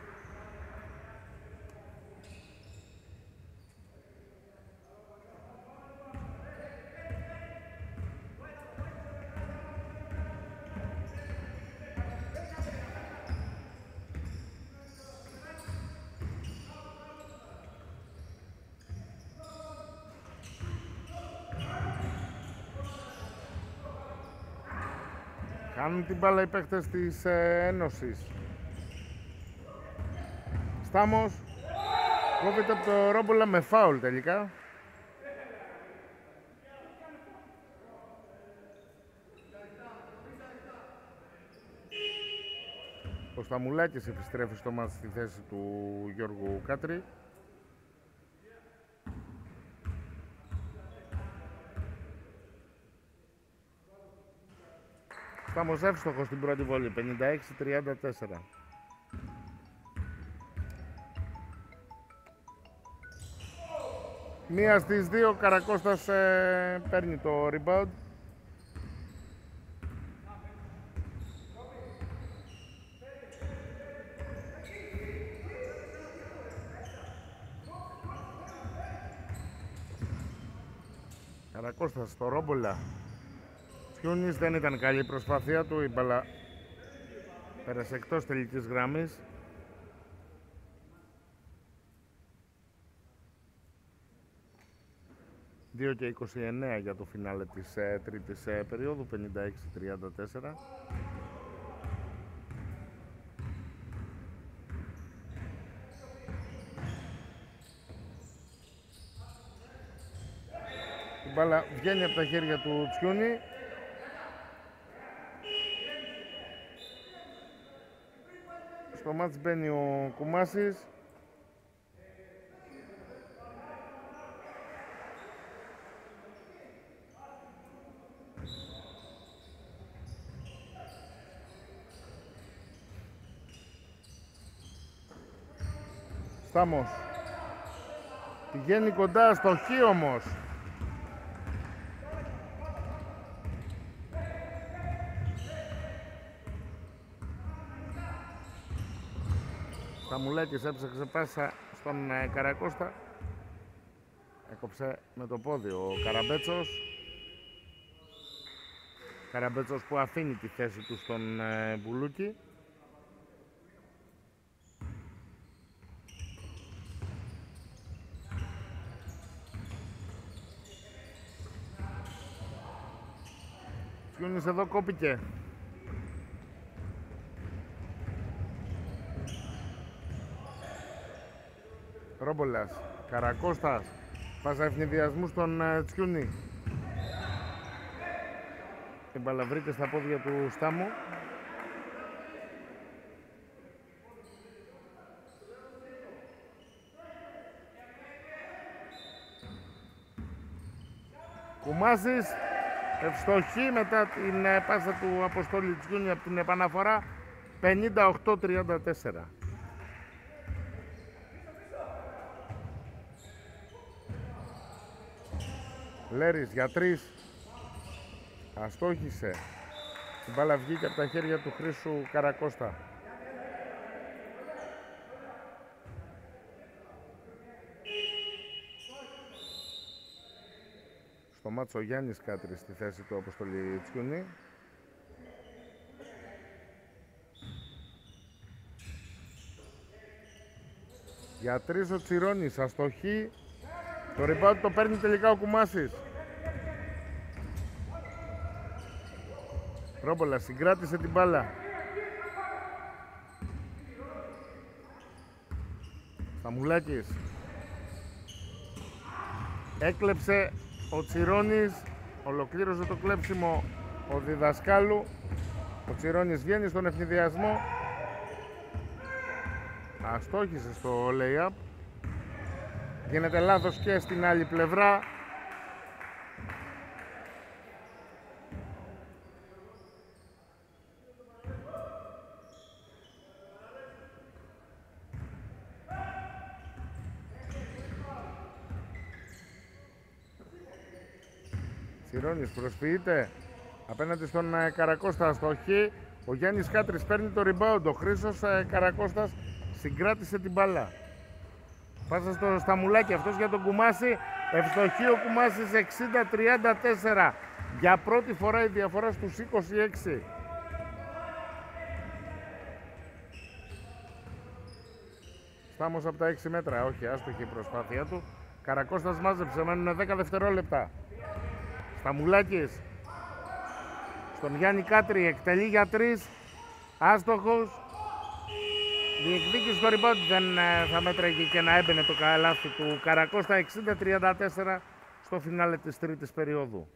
Κάνουν την μπάλα οι παίκτες της Ένωσης. Στάμος. Κόβεται από το Ρόμπολα με φάουλ τελικά. Ο Σταμουλάκης επιστρέφει στο μάτς στη θέση του Γιώργου Κάτρη. Στάμος εύστοχος στην πρώτη βολή, 56-34. Μία στις 2, Καρακώστας παίρνει το rebound. Καρακώστας στο Ρόμπολα. Τσιούνις, δεν ήταν καλή η προσπάθεια του, η μπάλα πέρασε εκτός τελικής γραμμής. Δύο και 29 για το φινάλε της τρίτης περίοδου, 56-34. Η μπάλα βγαίνει από τα χέρια του Τσιούνι. Στο μάτς μπαίνει ο Κουμάσης. Στάμος. Πηγαίνει κοντά στο χ όμως. Σταμουλάκης έψαξε πάσα στον Καρακώστα. Έκοψε με το πόδι ο Καραμπέτσος. Καραμπέτσος που αφήνει τη θέση του στον Μπουλούκι. Τσιούνης εδώ κόπηκε. Ρόμπολας, Καρακώστας, πάσα ευνηδιασμού στον Τσιούνη. Η μπάλα βρήκε στα πόδια του Στάμου. Κουμάσης, ευστοχή μετά την πάσα του Αποστόλη Τσιούνη από την επαναφορά. 58-34. Λέρης για 3. Αστόχησε. Η μπάλα βγήκε από τα χέρια του Χρήσου Καρακώστα. Στο μάτσο Γιάννης Κάτρης στη θέση του Αποστολή Τσιούνη. Για 3 ο Τσιρώνης, αστοχή. Το rebound το παίρνει τελικά ο Κουμάσης. Ρόμπολα συγκράτησε την μπάλα. Σταμουλάκης. Έκλεψε ο Τσιρώνης. Ολοκλήρωσε το κλέψιμο ο διδασκάλου. Ο Τσιρώνης βγαίνει στον ευνηδιασμό. Αστόχησε στο lay-up. Γίνεται λάθος και στην άλλη πλευρά. Τσιρώνης προσποιείται απέναντι στον Καρακώστα, αστοχή. Ο Γιάννης Κάτρης παίρνει το rebound. Ο Χρήστος Καρακώστας συγκράτησε την μπάλα. Πάσα στο Σταμουλάκι, αυτός για τον Κουμάση. Ευστοχή ο Κουμάσης, 60-34. Για πρώτη φορά η διαφορά στους 26. Στάμος από τα 6 μέτρα, όχι, άστοχη η προσπάθεια του. Καρακώστας μάζεψε, μένουν 10 δευτερόλεπτα. Σταμουλάκης στον Γιάννη Κάτρη, εκτελεί για 3. Άστοχος. Διεκδίκησε στο rebound, δεν θα μέτραγε και να έμπαινε το καλάθι του Καρακώστα. 60-34 στο φινάλε της τρίτης περίοδου.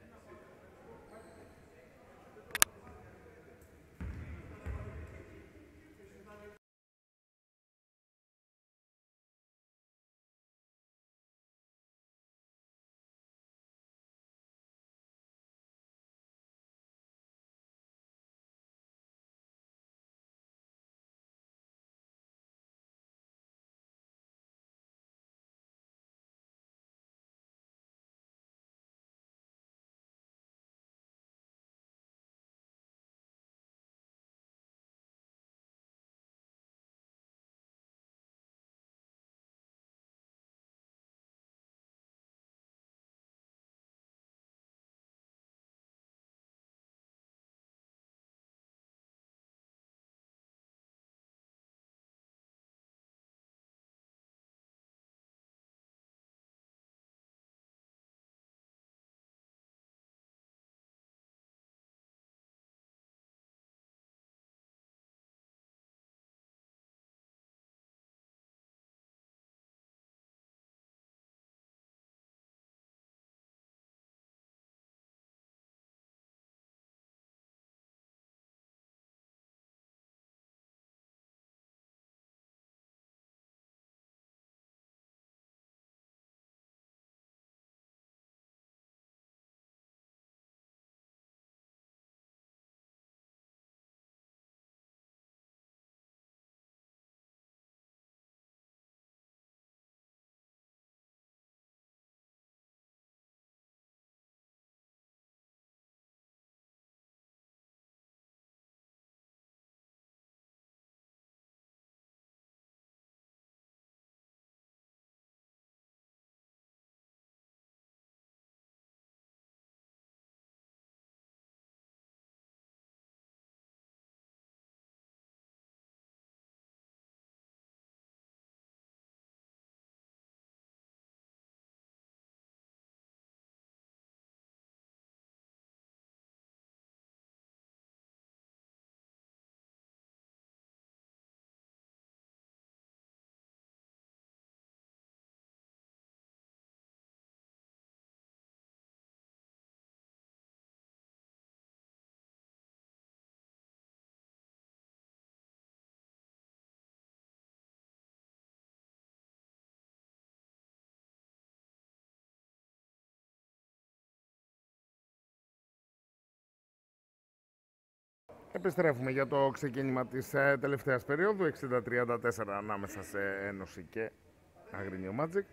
Επιστρέφουμε για το ξεκίνημα της τελευταίας περίοδου, 60-34 ανάμεσα σε Ένωση και Αγρίνιο Magic.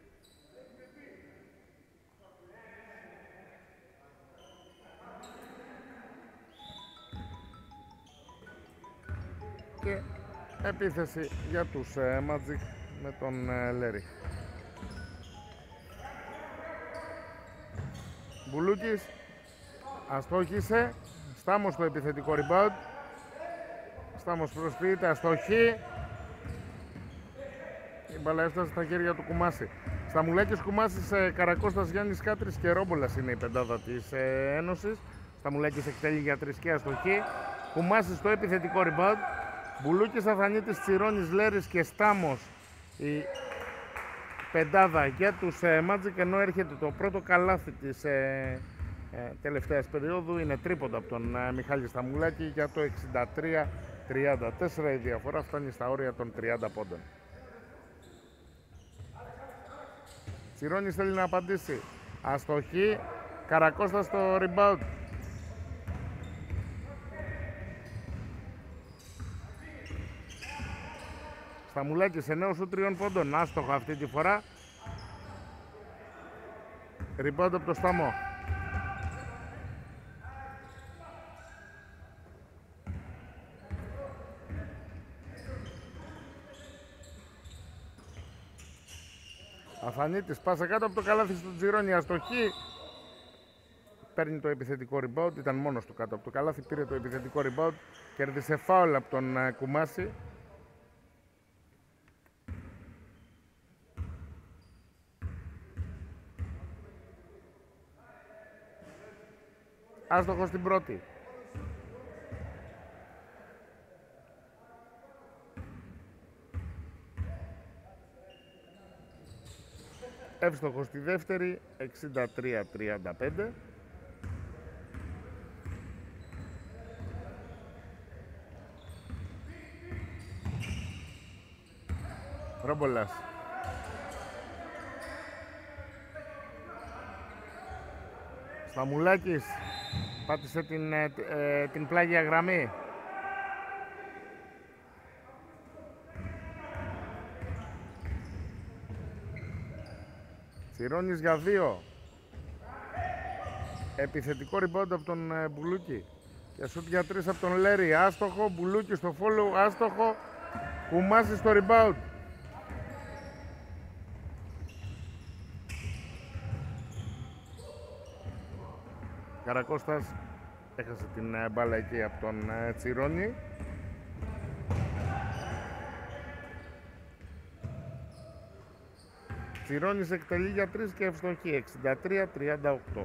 Και επίθεση για τους Magic με τον Λέρι. Μπουλούκης αστόχησε, Στάμος στο επιθετικό rebound. Στάμος προσποιείται, αστοχή. Η μπάλα έφτασε στα χέρια του Κουμάση. Σταμουλάκης, Κουμάσης, Καρακώστας, Γιάννης Κάτρης και Ρόμπολας είναι η πεντάδα της Ένωσης. Σταμουλάκης εκτελεί για 3 και αστοχή. Κουμάσης στο επιθετικό rebound. Μπουλούκης, Αθανίτης, Τσιρώνης, Λέρης και Στάμος η πεντάδα για τους Magic, ενώ έρχεται το πρώτο καλάθι της τελευταίας περίοδου. Είναι τρίποντα από τον Μιχάλη Σταμουλάκη για το 63-34. Η διαφορά φτάνει στα όρια των 30 πόντων. Τσιρώνης θέλει να απαντήσει, αστοχή. Καρακώστα στο rebound. Σταμουλάκης σε νέο σου 3 πόντων, άστοχο αυτή τη φορά. Rebound από το Σταμό. Αφανίτης, πάσα κάτω από το καλάθι στον Τζιρόνι, αστοχή. Παίρνει το επιθετικό rebound, ήταν μόνος του κάτω από το καλάθι, πήρε το επιθετικό rebound, κέρδισε φάουλ από τον Κουμάση. Άστοχο στην πρώτη. Εύστοχο στη δεύτερη, 63-35. Ρόμπολας. Σταμουλάκης πάτησε την πλάγια γραμμή. Τσιρώνης για 2. Επιθετικό rebound από τον Μπουλούκη. Και σούτ για 3 από τον Λέρι. Άστοχο. Μπουλούκη στο follow. Άστοχο. Κουμάση στο rebound. Καρακώστας έχασε την μπάλα εκεί από τον Τσιρώνη. Τσιρώνης εκτελεί για 3 και ευστοχή, 63-38.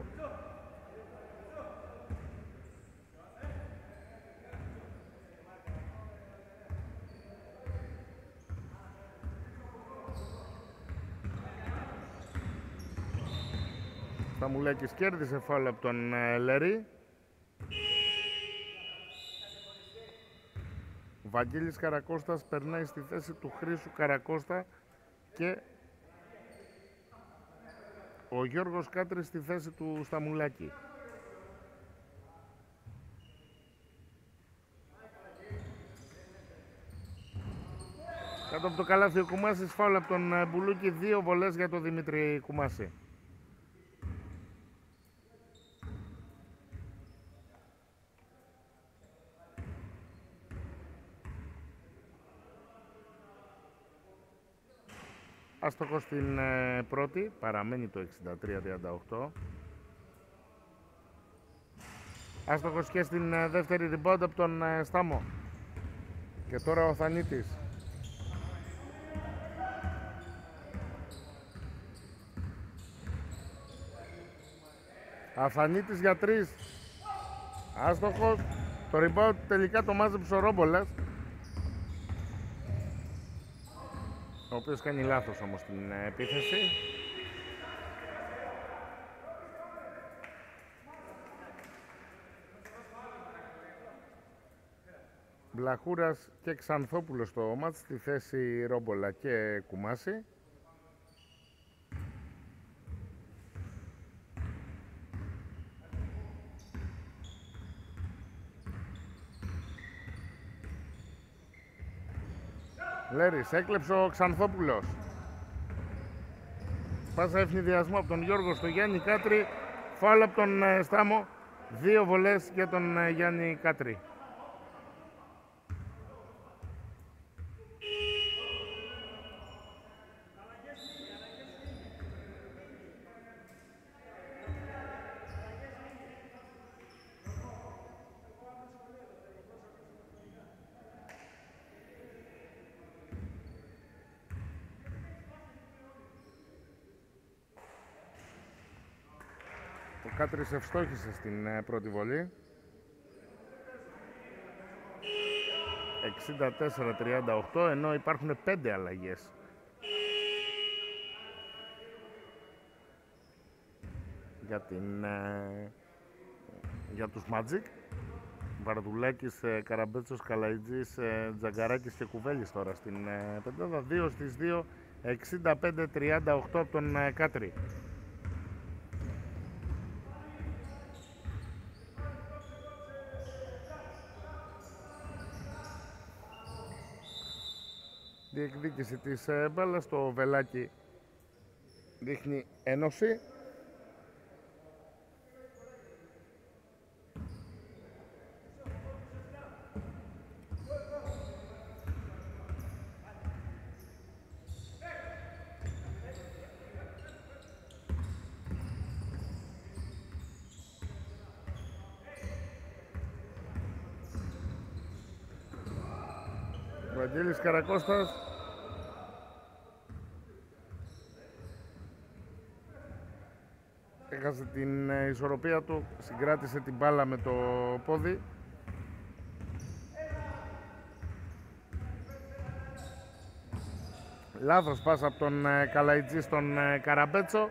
Σταμουλάκης κέρδισε φάουλ από τον Λερή. Βαγγέλης Καρακώστας περνάει στη θέση του Χρήσου Καρακώστα και ο Γιώργος Κάτρης στη θέση του Σταμουλάκη. Κάτω από το καλάθι ο Κουμάσης, φάουλ από τον Μπουλούκη, 2 βολές για τον Δημήτρη Κουμάση. Άστοχο στην πρώτη, παραμένει το 63-38. Άστοχος και στην δεύτερη rebound από τον Στάμο. Και τώρα ο Θανίτης. Αθανίτης για 3. Άστοχος. Το rebound τελικά το μάζεψε ο Ρόμπολας, ο οποίος κάνει λάθος όμως την επίθεση. Βλαχούρας και Ξανθόπουλος στο μάτς, στη θέση Ρόμπολα και Κουμάση. Λέρης, έκλεψε ο Ξανθόπουλος. Πάσα ευνηδιασμού από τον Γιώργο στο Γιάννη Κάτρη. Φάουλ από τον Στάμο. 2 βολές για τον Γιάννη Κάτρη. Ο Κάτρης ευστόχησε στην πρώτη βολή. 64-38, ενώ υπάρχουν 5 αλλαγές. Για τους Magic. Βαρδουλάκης, Καραμπέτσος, Καλαϊτζής, Τζαγκαράκης και Κουβέλης τώρα στην πεντάδα. 2 στις 2, 65-38 από τον Κάτρη. Διεκδίκηση της μπάλας, το Βελάκι δείχνει ένωση. Ο Βαγγέλης Καρακώστας έχασε την ισορροπία του, συγκράτησε την μπάλα με το πόδι. Λάθος πάσα από τον Καλαϊτζή στον Καραμπέτσο.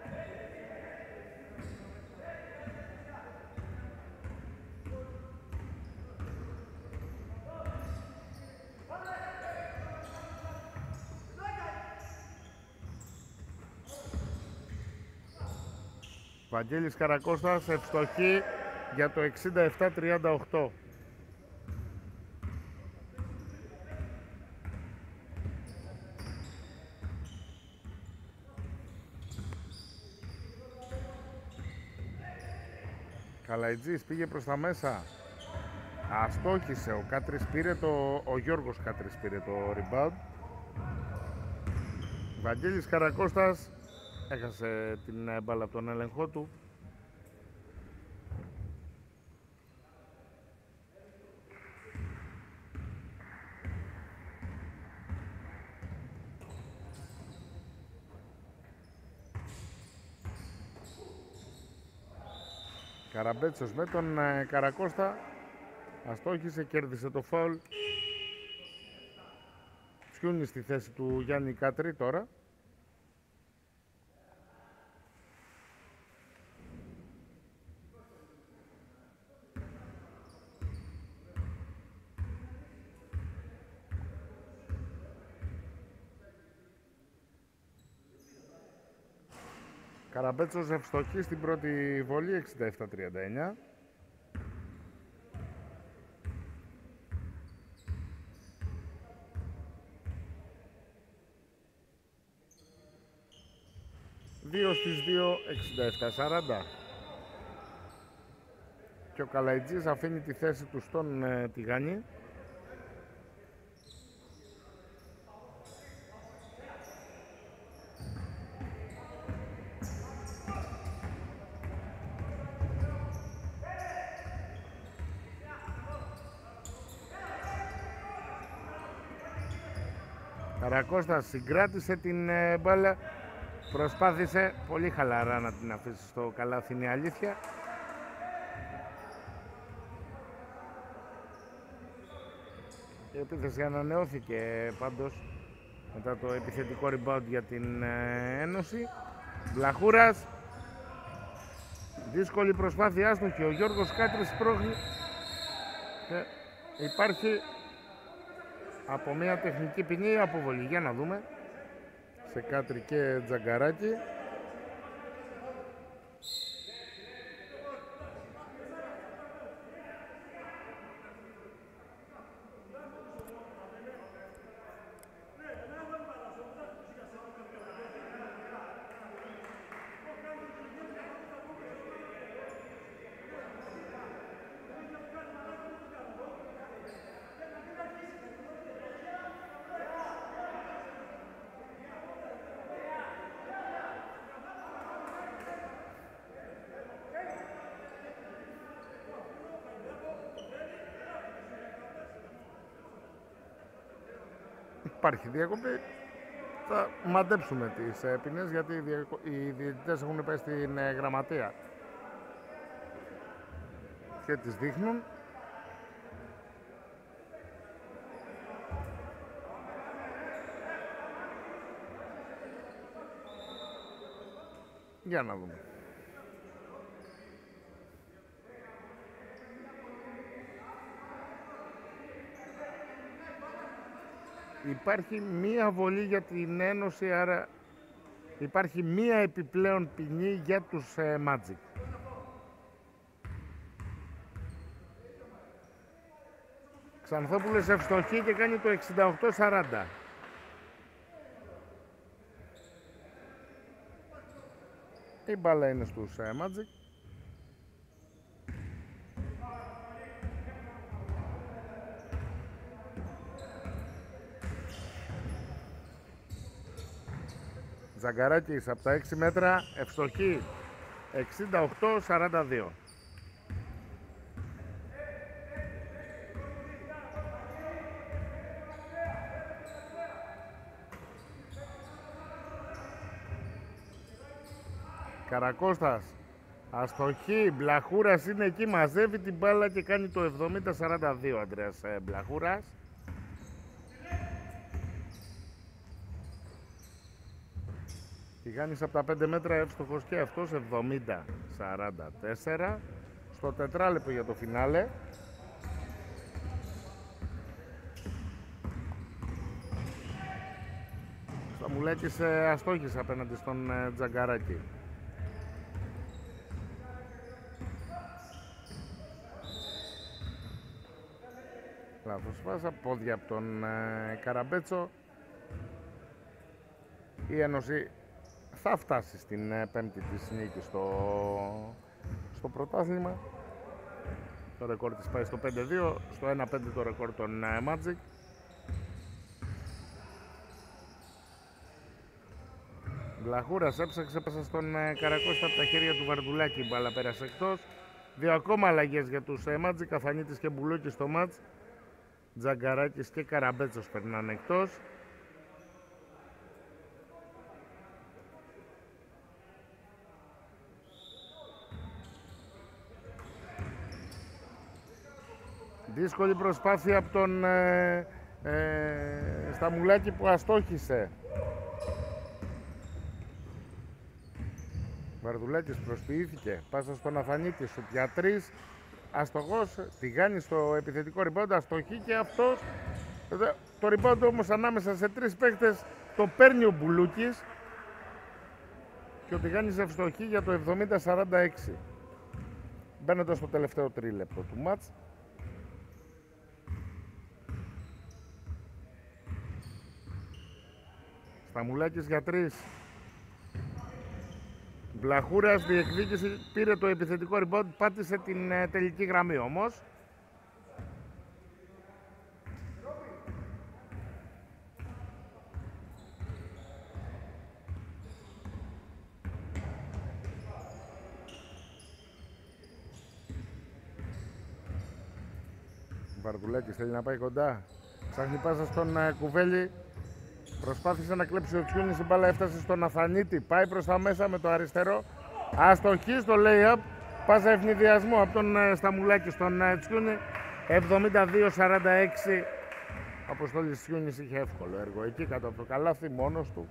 Βαγγέλης Καρακώστας ευστοχή για το 67-38. Καλαϊτζής πήγε προς τα μέσα. Αστόχησε. Ο Κάτρης πήρε ο Γιώργος Κάτρης πήρε το rebound. Βαγγέλης Καρακώστας έχασε την μπάλα από τον έλεγχό του. Καραμπέτσος με τον Καρακώστα αστόχησε, κέρδισε το φάουλ. Ψιούνι στη θέση του Γιάννη Κάτρη τώρα. Καραμπέτσος ευστοχή στην πρώτη βολή, 67-39. Δύο στις 2, 67-40. Και ο Καλαϊτζής αφήνει τη θέση του στον Τηγάνη. Καρακώστας συγκράτησε την μπάλα, προσπάθησε πολύ χαλαρά να την αφήσει στο καλάθι, είναι η αλήθεια. Η επίθεση ανανεώθηκε πάντως μετά το επιθετικό rebound για την Ένωση. Βλαχούρας, δύσκολη προσπάθεια, άστοχη. Ο Γιώργος Κάτρης πρόχνει και υπάρχει από μια τεχνική ποινή ή αποβολή. Για να δούμε. Σε Κάτρη και Τζαγκαράκη. υπάρχει διακοπή. Θα μαντέψουμε τις ποινές, γιατί οι διαιτητές έχουν πάει στην γραμματεία και τις δείχνουν. Για να δούμε. Υπάρχει μία βολή για την Ένωση, άρα υπάρχει μία επιπλέον ποινή για τους Magic. Ξανθόπουλος ευστοχή και κάνει το 68-40. Η μπάλα είναι στους Magic. Τζαγκαράκης από τα 6 μέτρα, ευστοχή 68-42. Καρακώστας, αστοχή, Μπλαχούρας είναι εκεί, μαζεύει την μπάλα και κάνει το 70-42, Ανδρέας Μπλαχούρας. Τηγάνης από τα 5 μέτρα, εύστοχος και αυτός, 70-44, στο τετράλεπτο για το φινάλε. Σταμουλάκης αστόχησε απέναντι στον Τζαγκαράκη. Λάθος πάσα, πόδια από τον Καραμπέτσο. Η Ένωση θα φτάσει στην πέμπτη της νίκη στο πρωτάθλημα. Το ρεκόρ της πάει στο 5-2, στο 1-5 το ρεκόρ των Magic. Βλαχούρας έψαξε, πέσα στον Καρακώστα από τα χέρια του Βαρδουλάκη, η μπάλα πέρασε εκτός. Δύο ακόμα αλλαγές για τους Magic, Καφανίτης και Μπουλούκης στο μάτς. Τζαγκαράκης και Καραμπέτσος περνάνε εκτός. Δύσκολη προσπάθεια από τον Σταμουλάκη που αστόχησε. Βαρδουλάκης προσποιήθηκε, πάσα στον Αφανίτη, σου πια 3. Αστοχός, τηγάνει στο επιθετικό rebound, αστοχή και αυτός. Το rebound όμως ανάμεσα σε 3 παίκτες το παίρνει ο Μπουλούκης και ο Τηγάνης ευστοχή για το 70-46. Μπαίνοντας στο τελευταίο τρίλεπτο του μάτς. Σταμουλάκης για 3. Βλαχούρας διεκδίκησε, πήρε το επιθετικό rebound, πάτησε την τελική γραμμή όμως. Βαρδουλάκης θέλει να πάει κοντά. Ψάχνει πάσα στον Κουβέλη. Προσπάθησε να κλέψει ο Τσιούνης, η μπάλα έφτασε στον Αφανίτη. Πάει προς τα μέσα με το αριστερό. Αστοχή στο lay-up. Πάσα ευνηδιασμού από τον Σταμουλάκη στον Τσιούνη. 72-46. Ο Αποστόλης Τσιούνης είχε εύκολο έργο εκεί κάτω από το καλάθι μόνος του.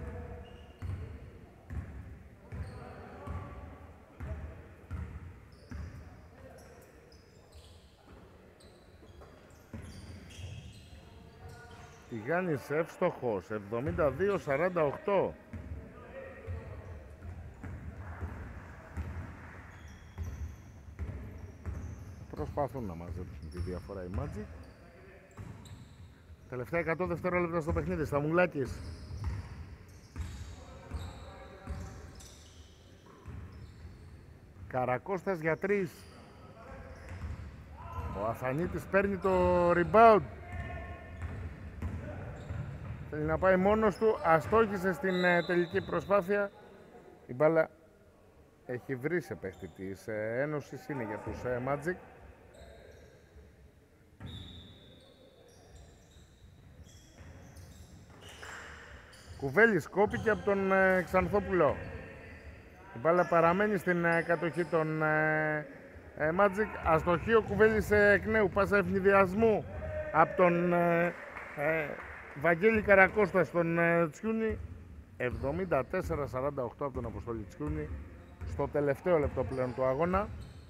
Τηγάνης εύστοχος, 72-48. Προσπαθούν να μαζέψουν τη διαφορά οι Magic. Τελευταία 100 δευτερόλεπτα στο παιχνίδι, Σταμουλάκης. Καρακώστας για 3. Ο Αφανίτης παίρνει το rebound. Θέλει να πάει μόνος του, αστόχησε στην τελική προσπάθεια. Η μπάλα έχει βρει σε παίχτη της Ένωσης, είναι για τους Magic. Κουβέλης κόπηκε από τον Ξανθόπουλο. Η μπάλα παραμένει στην κατοχή των Magic. Αστοχή ο Κουβέλης εκ νέου. Πάσα ευνηδιασμού από τον Βαγγέλη Καρακώστα στον Τσιούνι. 74-48 από τον Αποστόλη Τσιούνι στο τελευταίο λεπτό πλέον του αγώνα.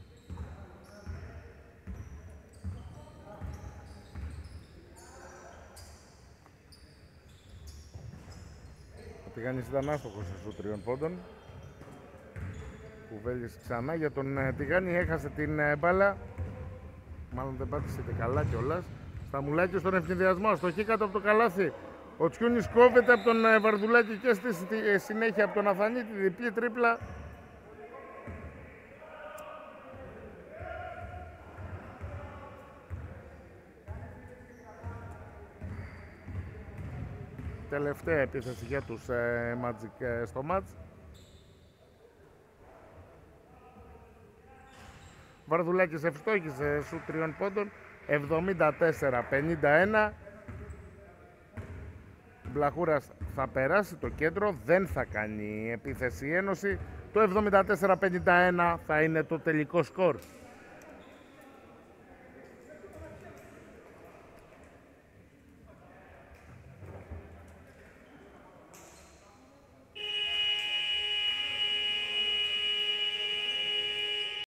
Ο Τηγάνης ήταν άστοχος στους 3 πόντων. Κουβέλης ξανά για τον Τηγάνη, έχασε την μπάλα. Μάλλον δεν πάτησε και καλά κιόλας. Σταμουλάκη στον ευνηδιασμό, αστοχή κάτω από το καλάθι. Ο Τσιούνης κόβεται από τον Βαρδουλάκη και στη συνέχεια από τον Αθανίτη, διπλή τρίπλα. Τελευταία επίθεση για τους Magic στο μάτς. Βαρδουλάκης ευστόχησε σου 3 πόντων, 74-51. Μπλαχούρας θα περάσει το κέντρο, δεν θα κάνει επίθεση η Ένωση. Το 74-51 θα είναι το τελικό σκορ.